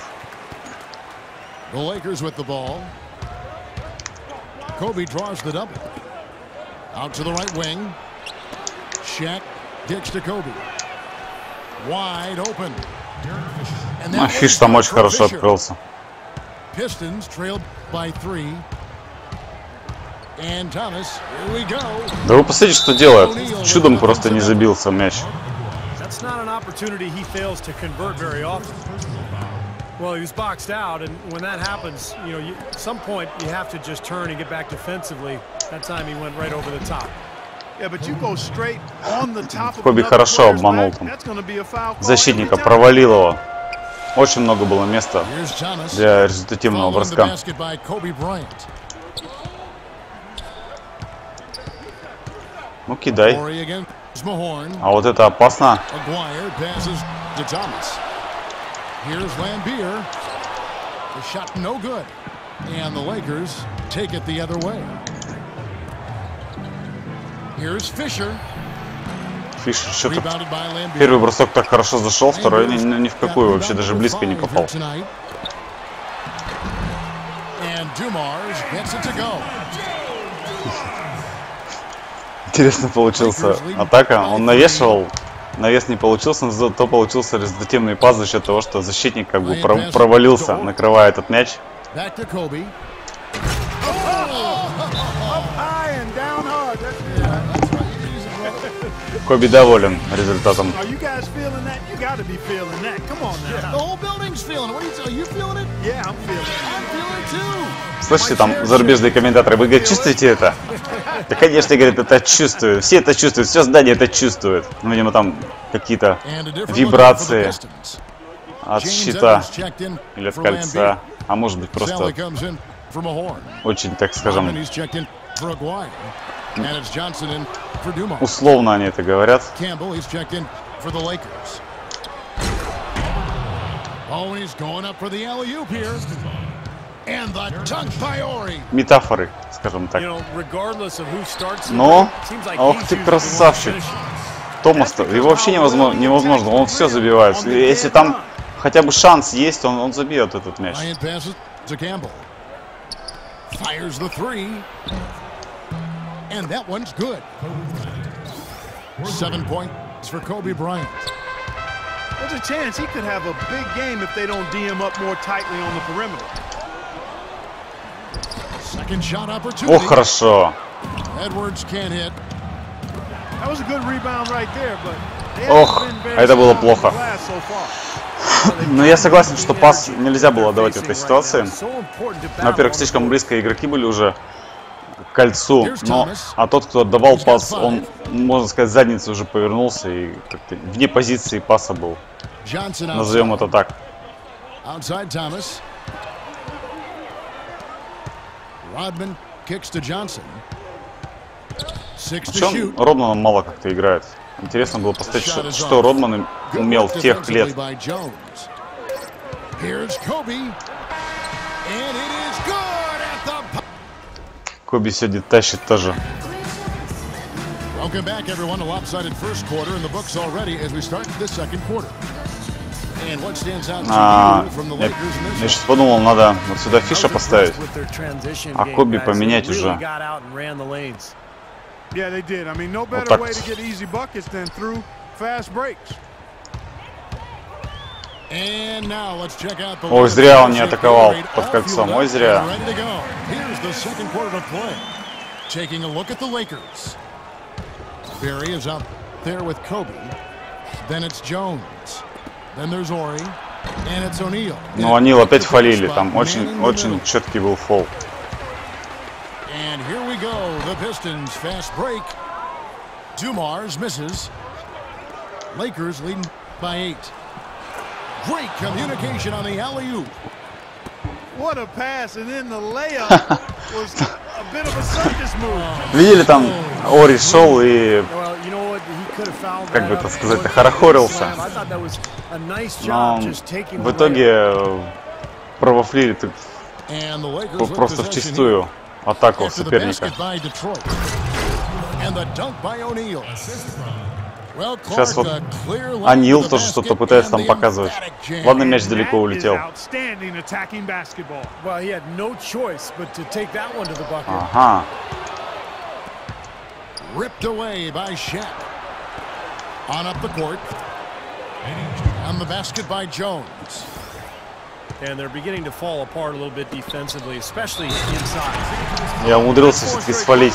Kobe draws the double. Out to the right wing. Shaq kicks to Kobe. Wide open. Фиш там очень хорошо открылся. Pistons trailed by 3. And Thomas, here we go. Да вы посмотрите, что делает. Чудом просто не забился мяч. That's not an opportunity he fails to convert very often. Well, he was boxed out, and when that happens, you know, at some point you have to just turn and get back defensively. That time he went right over the top. Yeah, but you go straight on the top of Коби хорошо обманул там защитника, провалил его. Очень много было места для результативного броска. Ну, кидай. А вот это опасно. Here's Lambeer. The shot no good. And the Lakers take it the other way. Here's Fisher. Фишер что-то... Первый бросок так хорошо зашел, второй ни в какую вообще даже близко не попал. Интересно получился атака. Он навешивал. Навес не получился, но зато получился результативный пас за счет того, что защитник как бы провалился, накрывая этот мяч. Коби доволен результатом. Слышите, там зарубежные комментаторы, вы, говорит, чувствуете это? Да, конечно, говорит, это чувствуют. Все это чувствуют, все здание это чувствует. Ну, видимо, там какие-то вибрации от щита или от кольца. А может быть, просто очень, так скажем, условно они это говорят. Метафоры, скажем так. Но, ох ты красавчик. Томас-то, его вообще невозможно, он все забивает. Если там хотя бы шанс есть, он забьет этот мяч. And that one's good. 7 points for Kobe Bryant. There's a chance he could have a big game if they don't D him up more tightly on the perimeter. Second shot opportunity. Ох, хорошо. Edwards can't hit. That was a good rebound right there, but ох, это было плохо. Но я согласен, что пас нельзя было давать в этой ситуации. Во-первых, слишком близко игроки были уже к кольцу, а тот, кто отдавал пас, он, можно сказать, задницей уже повернулся и как-то вне позиции паса был. Назовем это так. Причем Родман мало как-то играет. Интересно было посмотреть, что Родман умел в тех лет. Коби сегодня тащит тоже. Я сейчас подумал, надо вот сюда Фиша поставить, а Коби поменять уже. Вот так вот. Ой, зря он не атаковал под кольцом. Ой, зря. Ну, О'Нил опять фолили. Там очень четкий был фол. Great communication on the alley-oop. What a pass, and then the layup. Видели, там Ори шел и, как бы это сказать, хорохорился. Но в итоге провафлили просто вчистую атаку соперника. Сейчас вот Анил тоже что-то пытается там показывать. Ладно, мяч далеко улетел. Ага. Ripped away by Shaq. On up the court. And the basket by Jones. And they're beginning to fall apart a little bit defensively, especially inside. Я умудрился все-таки свалить.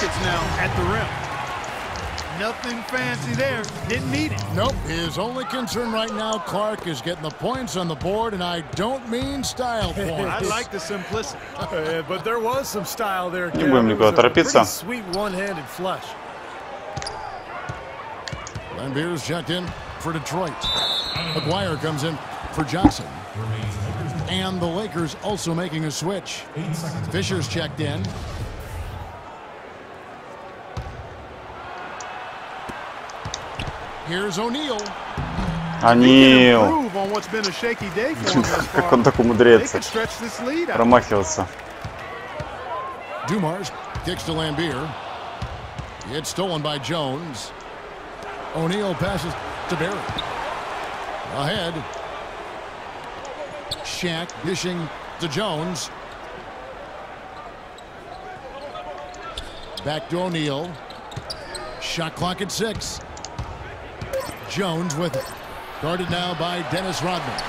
Nothing fancy there. Didn't need it. Nope. His only concern right now, Clark, is getting the points on the board, and I don't mean style points. I like the simplicity. But there was some style there. Не будем никуда торопиться. Sweet one-handed flush. Lambeer's checked in for Detroit. McGuire comes in for Johnson. And the Lakers also making a switch. Fisher's checked in. Here's O'Neal. Анил. Как он так умудряется промахиваться. Dumars kicks to Lambeer. It's stolen by Jones. O'Neal passes to Barry. Ahead. Shaq dishing to Jones. Back to O'Neal. Shot clock at 6. Jones with it. Guarded now by Dennis Rodman.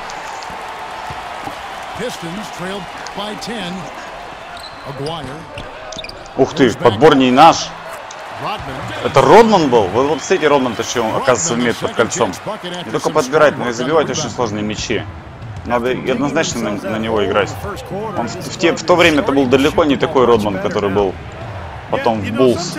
Pistons trailed by 10. Aguirre. Ух ты, подбор не наш. Это Родман был? Вот кстати, Родман-то что, оказывается, умеет под кольцом. Не только подбирать, но и забивать очень сложные мячи. Надо однозначно на него играть. Он в то время это был далеко не такой Родман, который был потом в Буллс.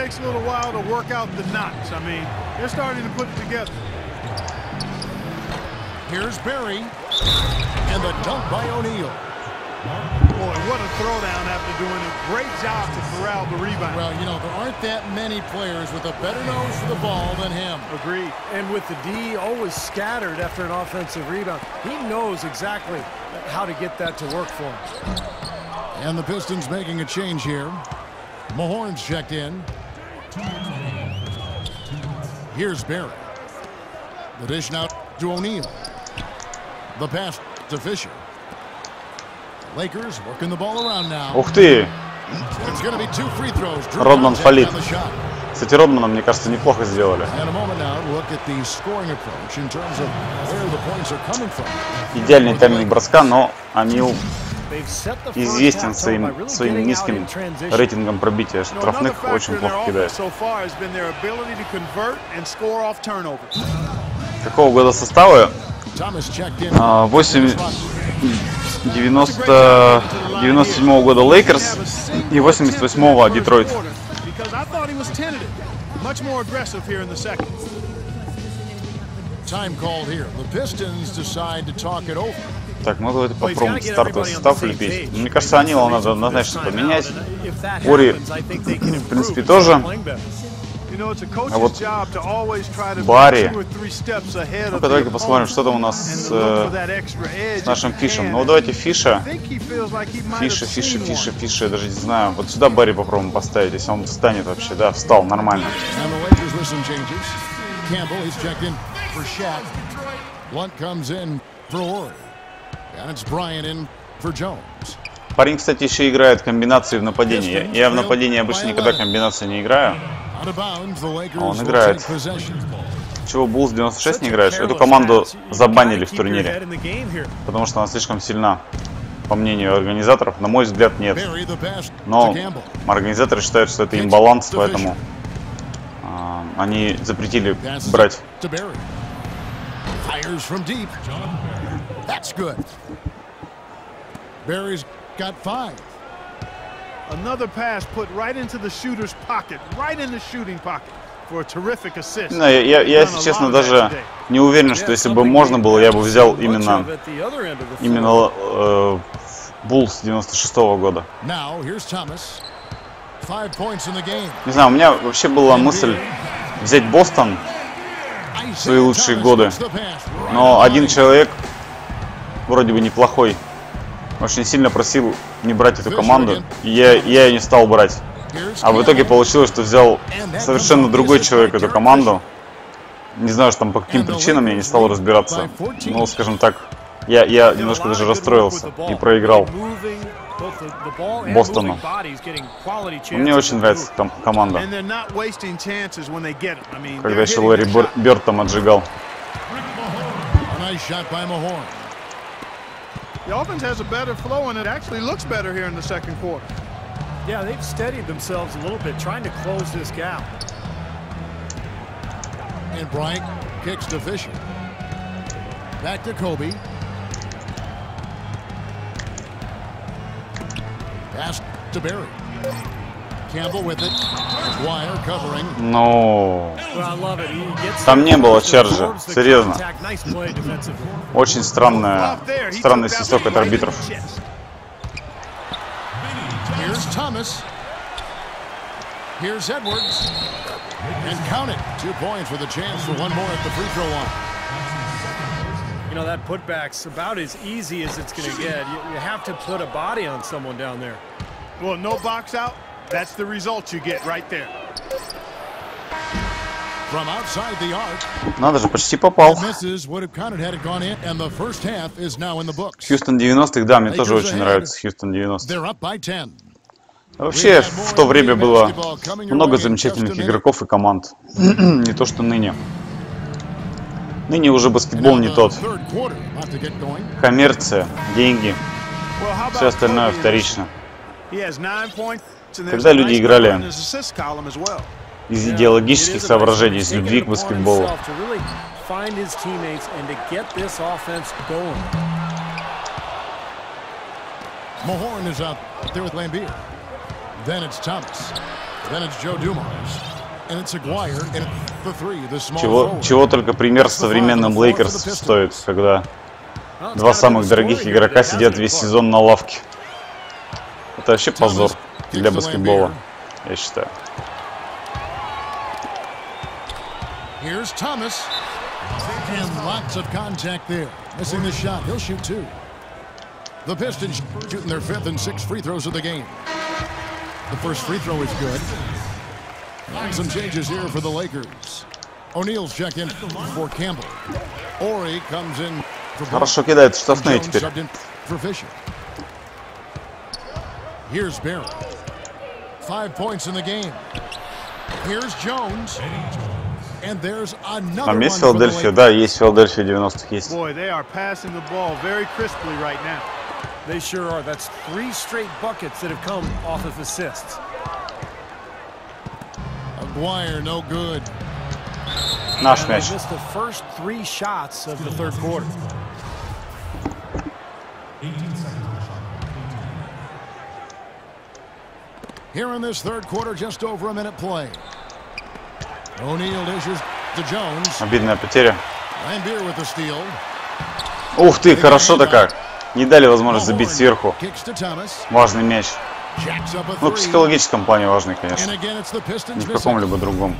Here's Barry and the dunk by O'Neal. Boy, what a throwdown after doing a great job to corral the rebound. Well, you know, there aren't that many players with a better nose for the ball than him. Agreed. And with the D always scattered after an offensive rebound, he knows exactly how to get that to work for him. And the Pistons making a change here. Mahorn's checked in. Here's Barry. The dish now to O'Neal. The pass to Fisher. Lakers working the ball around now. Ух ты! It's going to be 2 free throws. Родман фалит. Кстати, Родмана, мне кажется, неплохо сделали. Идеальный тайминг броска, но Анил известен своим низким рейтингом пробития штрафных, очень плохо кидает. Какого года составы? 97-го года Лейкерс и 88-го Детройт. Так, ну давайте попробуем стартовый состав влепить. Мне кажется, Анила надо однозначно поменять. Ори, в принципе, тоже. А вот Барри. Ну-ка, давайте посмотрим, что там у нас с нашим Фишем. Ну, давайте Фиша. Фиша, я даже не знаю. Вот сюда Барри попробуем поставить, если он встанет вообще. Да, встал, нормально. Парень, кстати, еще играет комбинации в нападении. Я в нападении обычно никогда комбинации не играю. А он играет. Чего, Буллс 96 не играешь? Эту команду забанили в турнире, потому что она слишком сильна, по мнению организаторов. На мой взгляд, нет. Но организаторы считают, что это имбаланс, поэтому они запретили брать. Another pass put right into the shooter's pocket, right in the shooting pocket for a terrific assist. Я, если честно, даже не уверен, что если бы можно было, я бы взял именно Буллс 96-го года. Now, here's Thomas. 5 points in the game. Не знаю, у меня вообще была мысль взять Бостон в свои лучшие годы. Но один человек, вроде бы неплохой, очень сильно просил не брать эту команду. И я ее не стал брать. А в итоге получилось, что взял совершенно другой человек эту команду. Не знаю, что там по каким причинам я не стал разбираться. Ну, скажем так, я немножко даже расстроился и проиграл Бостону. Мне очень нравится команда. Когда еще Ларри Бёрд там отжигал. The offense has a better flow and it actually looks better here in the second quarter. Yeah, they've steadied themselves a little bit, trying to close this gap. And Bryant kicks to Fisher. Back to Kobe. Pass to Barry. Campbell with it. Wire covering. Ну, там не было чарджа, серьезно. Очень странный свисток от арбитров. Here's Thomas. Here's Edwards. And count it. 2 points with a chance for one more at the free throw line. You know, that putback's about as easy as it's going to get. You have to put a body on someone down there. Well, no box out. That's the result you get right there. From outside the arc. Надо же, почти попал. Misses would have counted had it gone in, and the first half is now in the books. Хьюстон 90-х, да, мне тоже очень нравится Хьюстон 90-х. They're up by 10. Вообще, в то время было много замечательных игроков и команд. Не то, что ныне. Ныне уже баскетбол не тот. Коммерция, деньги, все остальное вторично. Когда люди играли из идеологических соображений, из любви к баскетболу. Mahorn is out there with Lambeer. Then it's Thomas. Then it's Joe Dumars. And it's Aguirre. And the three, the small Чего только пример с современным Лейкерс стоит, когда два самых дорогих игрока сидят весь сезон на лавке. Это вообще позор для баскетбола, я считаю. Here's Thomas. And lots of contact there. Missing the shot. He'll shoot 2. The Pistons shooting their 5th and 6th free throws of the game. The first free throw is good. And some changes here for the Lakers. O'Neal's check in for Campbell. Ori comes in for Хорошо кидает штрафные теперь. For Fisher. Here's Barry. 5 points in the game. Here's Jones. And there's another. Там есть Филадельфия? Да, есть Филадельфия 90-х, есть. Boy, they are passing the ball very crisply right now. They sure are. That's 3 straight buckets that have come off of assists. Aguirre, no good. Наш мяч. They missed the first 3 shots of the third quarter. Here in this third quarter, just over a minute play. O'Neal dishes to Jones. Обидная потеря. Lambeer with the steal. Ух ты, хорошо-то как. Не дали возможность забить сверху. Важный мяч. Ну, в психологическом плане важный, конечно. Не в каком-либо другом.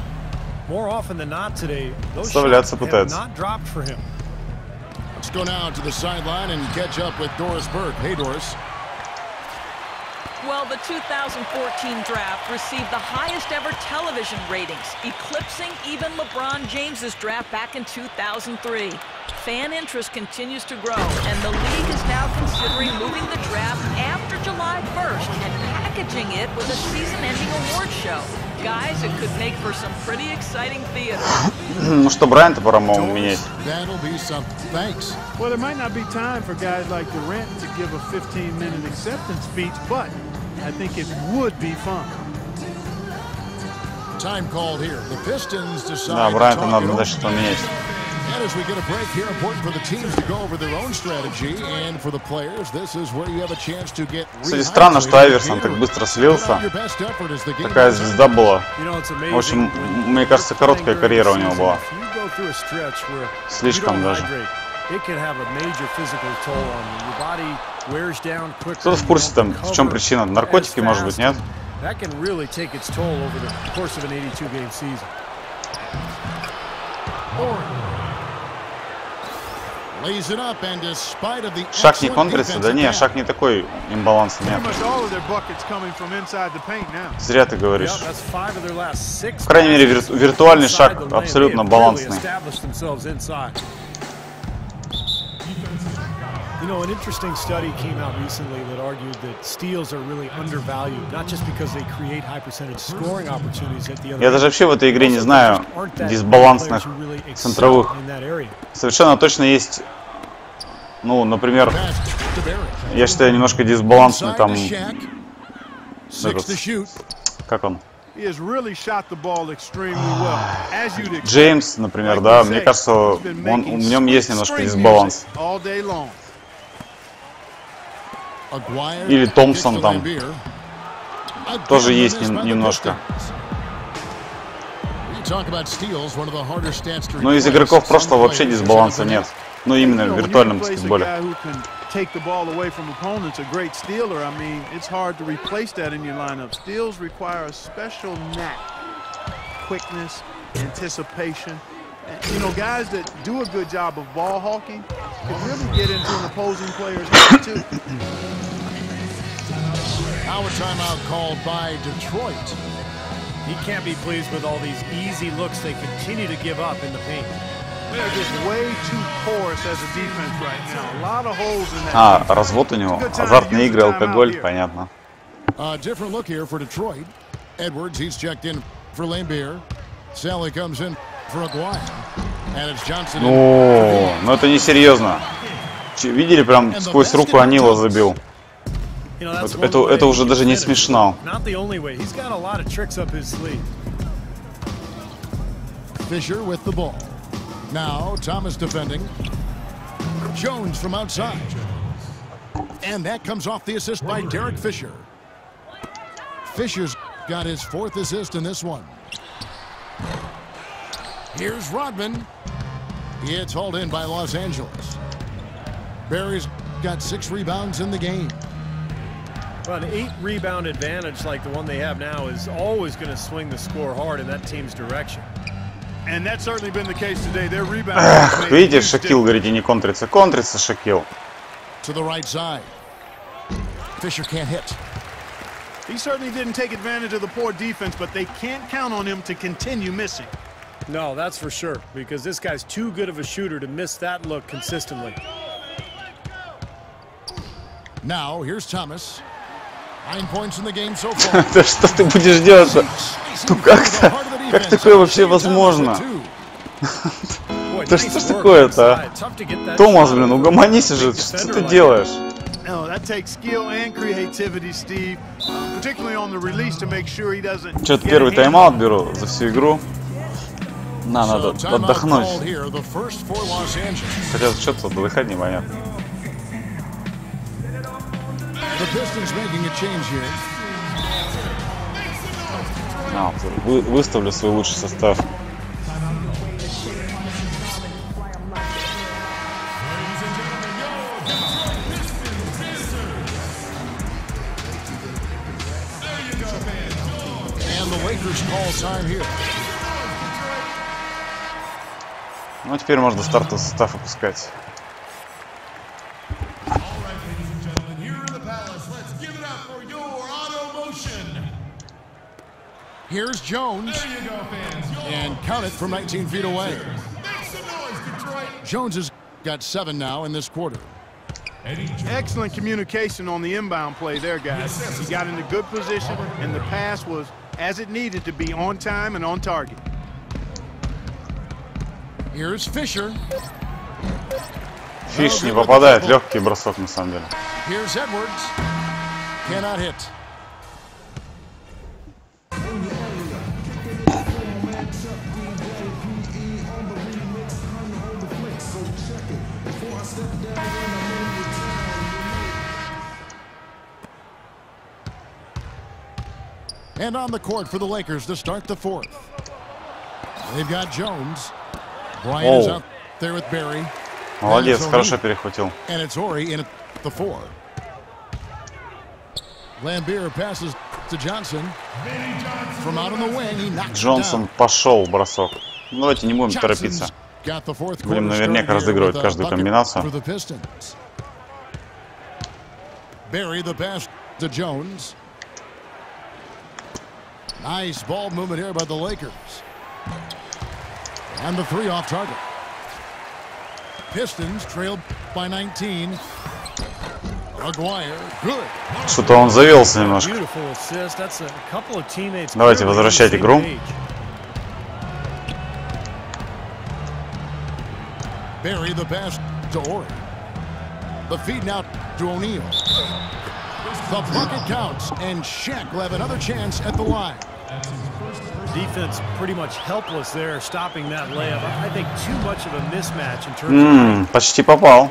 Вставляться пытается. Let's go now to the sideline and catch up with Doris Burke. Hey, Doris. Well, the 2014 draft received the highest ever television ratings, eclipsing even LeBron James's draft back in 2003. Fan interest continues to grow, and the league is now considering moving the draft after July 1st and packaging it with a season-ending award show. Guys, it could make for some pretty exciting theater. Ну что, Брайанта пора, по-моему, менять. Well, there might not be time for guys like Durant to give a 15-minute acceptance speech, but I think it would be fun. Time called here. The Pistons decide. Да, Брайанта надо дальше поменять. And as we get a break here, important for the teams to go over their own strategy, and for the players, this is where you have a chance to get. Кстати, странно, что Айверсон так быстро слился. Такая звезда была. В общем, мне кажется, короткая карьера у него была. Слишком даже. Кто-то в курсе там, в чем причина? Наркотики, может быть, нет? Шаг не контрится? Да не, шаг не такой, имбаланса нет. Зря ты говоришь. По крайней мере, виртуальный шаг абсолютно балансный. You know, an interesting study came out recently that argued that steals are really undervalued, not just because they create high percentage scoring opportunities at the other. Я даже вообще в этой игре не знаю дисбалансных центровых. Совершенно точно есть, ну, например, я считаю немножко дисбалансный там, этот, как он? Джеймс, например, да, мне кажется, в нем есть немножко дисбаланс. Или Томпсон там тоже есть немножко. Но из игроков прошлого вообще дисбаланса нет. Ну именно в виртуальном баскетболе. You know, guys that do a good job of ball hawking can really get into an opposing player's head too. Now a timeout called by Detroit. He can't be pleased with all these easy looks they continue to give up in the paint. They're just way too porous as a defense right now. A lot of holes in that. Развод у него. Азартные игры, алкоголь, понятно. Different look here for Detroit. Edwards, he's checked in for Laimbeer. Sally comes in. Ну это несерьезно. Видели, прям сквозь руку Анила забил. Это уже даже не смешно. Fisher with the ball. Now Thomas defending. Jones from outside. And that comes off the assist by Derek Fisher. Fisher's got his 4th assist in this one. Here's Rodman. It's hauled in by Los Angeles. Barry's got 6 rebounds in the game. Well, an 8-rebound advantage like the one they have now is always going to swing the score hard in that team's direction. And that's certainly been the case today. Their rebound. Видите, Шакил, говорите, не контрится. Контрится Шакил. To the right side. Fisher can't hit. He certainly didn't take advantage of the poor defense, but they can't count on him to continue missing. No, that's for sure, because this guy's too good of a shooter to miss that look consistently. Now, here's Thomas. 9 points in the game so far. Да что ты будешь делать-то? Ну как такое вообще возможно? Да что ж такое-то, а? Томас, блин, угомонись уже, что ты делаешь? Что-то первый тайм-аут беру за всю игру. Надо отдохнуть. Хотя что-то отдыхать непонятно. Выставлю свой лучший состав. Ну, теперь можно стартовый состав опускать. Here's Jones. And count it from 19 feet away. Jones has got 7 now in this quarter. Excellent communication on the inbound play there, guys. He got into good position, and the pass was as it needed to be, on time and on target. Here's Fisher. Фиш не попадает, легкий бросок на самом деле. Here's Edwards. Cannot hit. And on the court for the Lakers to start the 4th. They've got Jones. Bryant is out there with Barry. Молодец, хорошо перехватил. And it's Horry in at the 4. Джонсон пошел бросок. Давайте не будем торопиться. Будем наверняка разыгрывать каждую комбинацию. Nice ball movement here by the Lakers. And the three off target. Pistons trailed by 19. Aguirre, good. Что-то он завелся немножко. Давайте возвращать игру. Barry the pass to Ori. The feed now to O'Neal. The bucket counts, and Shaq will have another chance at the line. Defense pretty much helpless there, stopping that layup. I think too much of a mismatch in terms of... Почти попал.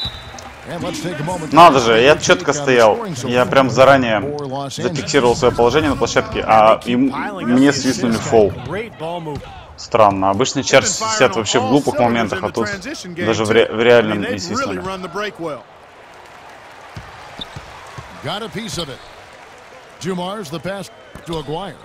Надо же, я четко стоял. Я прям заранее зафиксировал свое положение на площадке, а мне свистнули фол. Странно. Обычно чарджи сидят вообще в глупых моментах, а тут даже в реальном не свистнули. Got a piece of it. Jumar's the pass to Aguirre.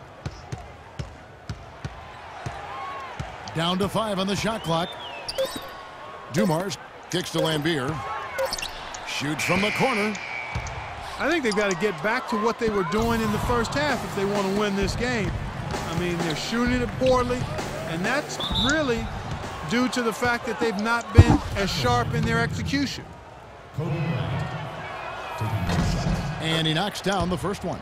Down to 5 on the shot clock. Jumar's kicks to Lambier. Shoots from the corner. I think they've got to get back to what they were doing in the first half if they want to win this game. I mean, they're shooting it poorly, and that's really due to the fact that they've not been as sharp in their execution. And he knocks down the first one.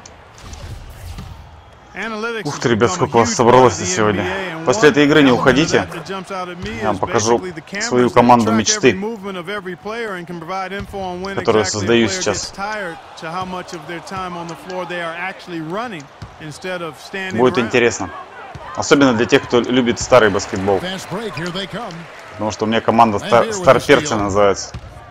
Ух ты, ребят, сколько вас собралось сегодня. После этой игры не уходите. Я вам покажу свою команду мечты, которую создаю сейчас. Будет интересно. Особенно для тех, кто любит старый баскетбол. Потому что у меня команда старперцы называется.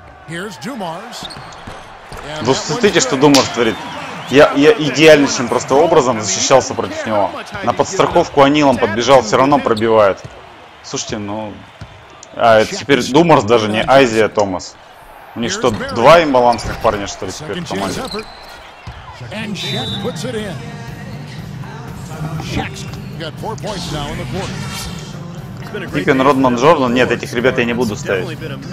Вы смотрите, что Думарс творит. Я идеальнейшим просто образом защищался против него. На подстраховку Анилом подбежал, все равно пробивает. Слушайте, ну... это теперь Думарс даже не Айзия Томас. У них что, два имбалансных парня, что ли, теперь в команде? Пиппен, Родман, Джордан. Нет, этих ребят я не буду ставить.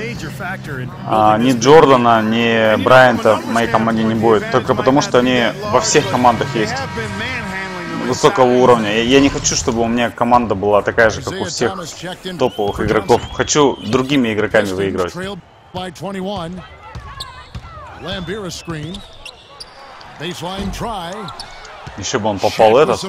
Ни Джордана, ни Брайанта в моей команде не будет. Только потому, что они во всех командах есть. Высокого уровня. Я не хочу, чтобы у меня команда была такая же, как у всех топовых игроков. Хочу другими игроками выигрывать. Еще бы он попал этот.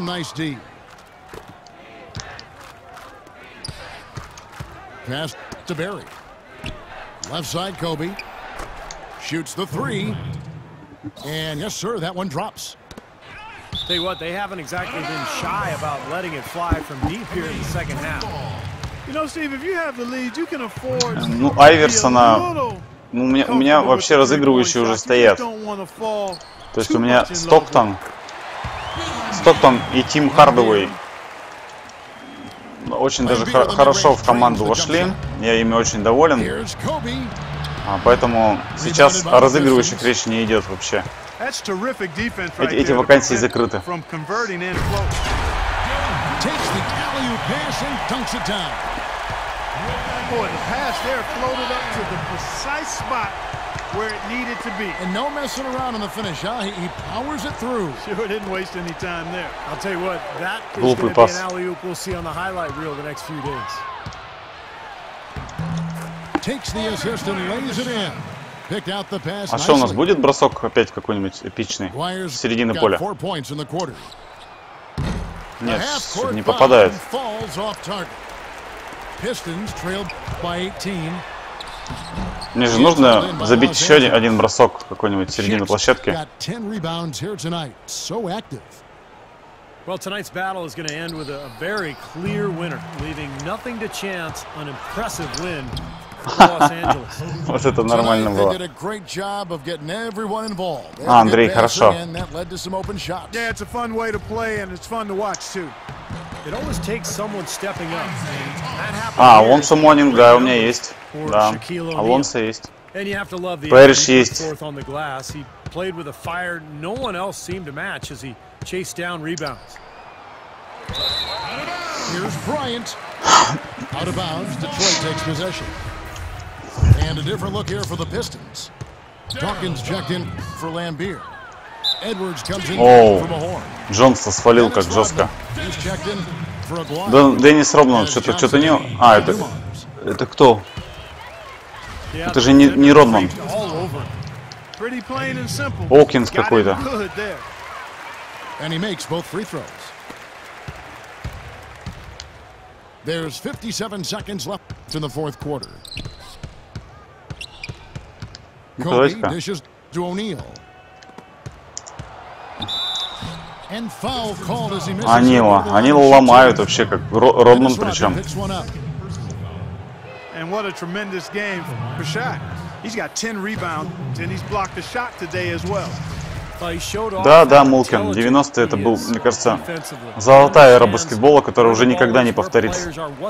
Pass to Barry. Left side, Kobe. Shoots the three. And yes, sir, that one drops. Tell you what, they haven't exactly been shy about letting it fly from deep here in the second half. You know, Steve, if you have the lead, you can afford... Ну, Айверсона... У меня вообще разыгрывающие уже стоят. То есть у меня Стоктон и Тим Хардавей очень даже хорошо в команду вошли. Я ими очень доволен. Поэтому сейчас о разыгрывающих речь не идет вообще. Эти вакансии закрыты. Where it needed to be. And no messing around on the finish, huh? He powers it through. Sure didn't waste any time there. I'll tell you what, that is going to be an alley-oop we'll see on the highlight reel the next few days. Takes the assist and lays it in. Picked out the pass. А что у нас будет бросок опять какой-нибудь эпичный с середины поля? Нет, не попадает. Pistons trailed by 18. Мне же нужно забить еще один бросок какой-нибудь в середину площадки. Well, tonight's battle is going to end with a very clear winner, leaving nothing to chance an impressive win for Los Angeles. Вот это нормально было. Андрей, хорошо. Yeah, it's a fun way to play and it's fun to watch too. It always takes someone stepping up. Алонсо Монинг, да, у меня есть. Да, Алонсо есть. And you have to love the Париж есть. fourth on the glass. He played with a fire no one else seemed to match as he chased down rebounds. Here's Bryant. Out of bounds, Detroit takes possession. And a different look here for the Pistons. Dawkins checked in for Lambeer. Edwards comes in for Mahorn. Джонса свалил как жестко. He's checked in for Aguirre. Да, Деннис Родман, что-то не... А, это кто? Это же не Родман. Олкинс какой-то. And he makes both free throws. There's 57 seconds left in the fourth quarter. Kobe dishes to O'Neal. And foul called as he misses. Они ломают вообще, как Родман причем. And what a tremendous game for Shaq. He's got 10 rebounds and he's blocked a shot today as well. Да, Мулкин. 90-е это был, мне кажется, золотая эра баскетбола, которая уже никогда не повторится.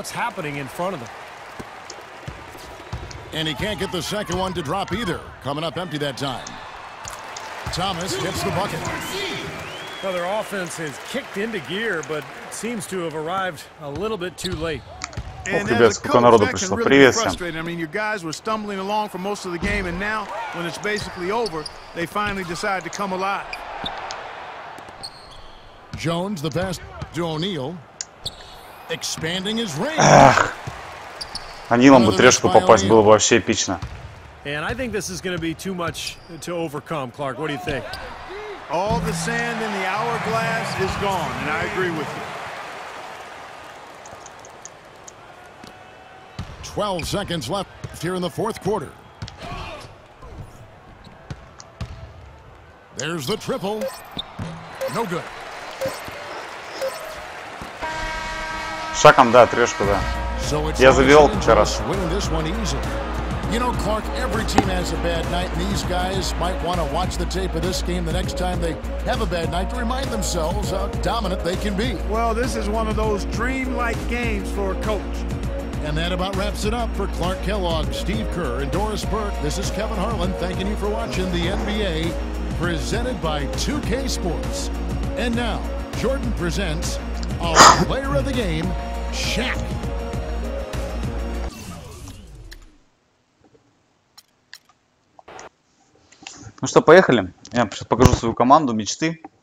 And he can't get the second one to drop either. Coming up empty that time. Thomas hits the bucket. Well, their offense has kicked into gear, but seems to have arrived a little bit too late. Ох, ребят, сколько народу пришло. Привет всем. I mean, your guys were stumbling along for most of the game, and now, when it's basically over, they finally decide to come alive. Jones, the pass to O'Neal, expanding his range. Анилом бы трешку попасть было бы вообще эпично. And I think this is going to be too much to overcome, Clark. What do you think? All the sand in the hourglass is gone, and I agree with you. 12 seconds left here in the fourth quarter. There's the triple. No good. Шаком, да, трешку, да. Я завел как раз. You know, Clark, every team has a bad night, and these guys might want to watch the tape of this game the next time they have a bad night to remind themselves how dominant they can be. Well, this is one of those dream-like games for a coach. And that about wraps it up for Clark Kellogg, Steve Kerr, and Doris Burke. This is Kevin Harlan thanking you for watching the NBA, presented by 2K Sports. And now, Jordan presents our player of the game, Shaq. Ну что, поехали. Я сейчас покажу свою команду мечты.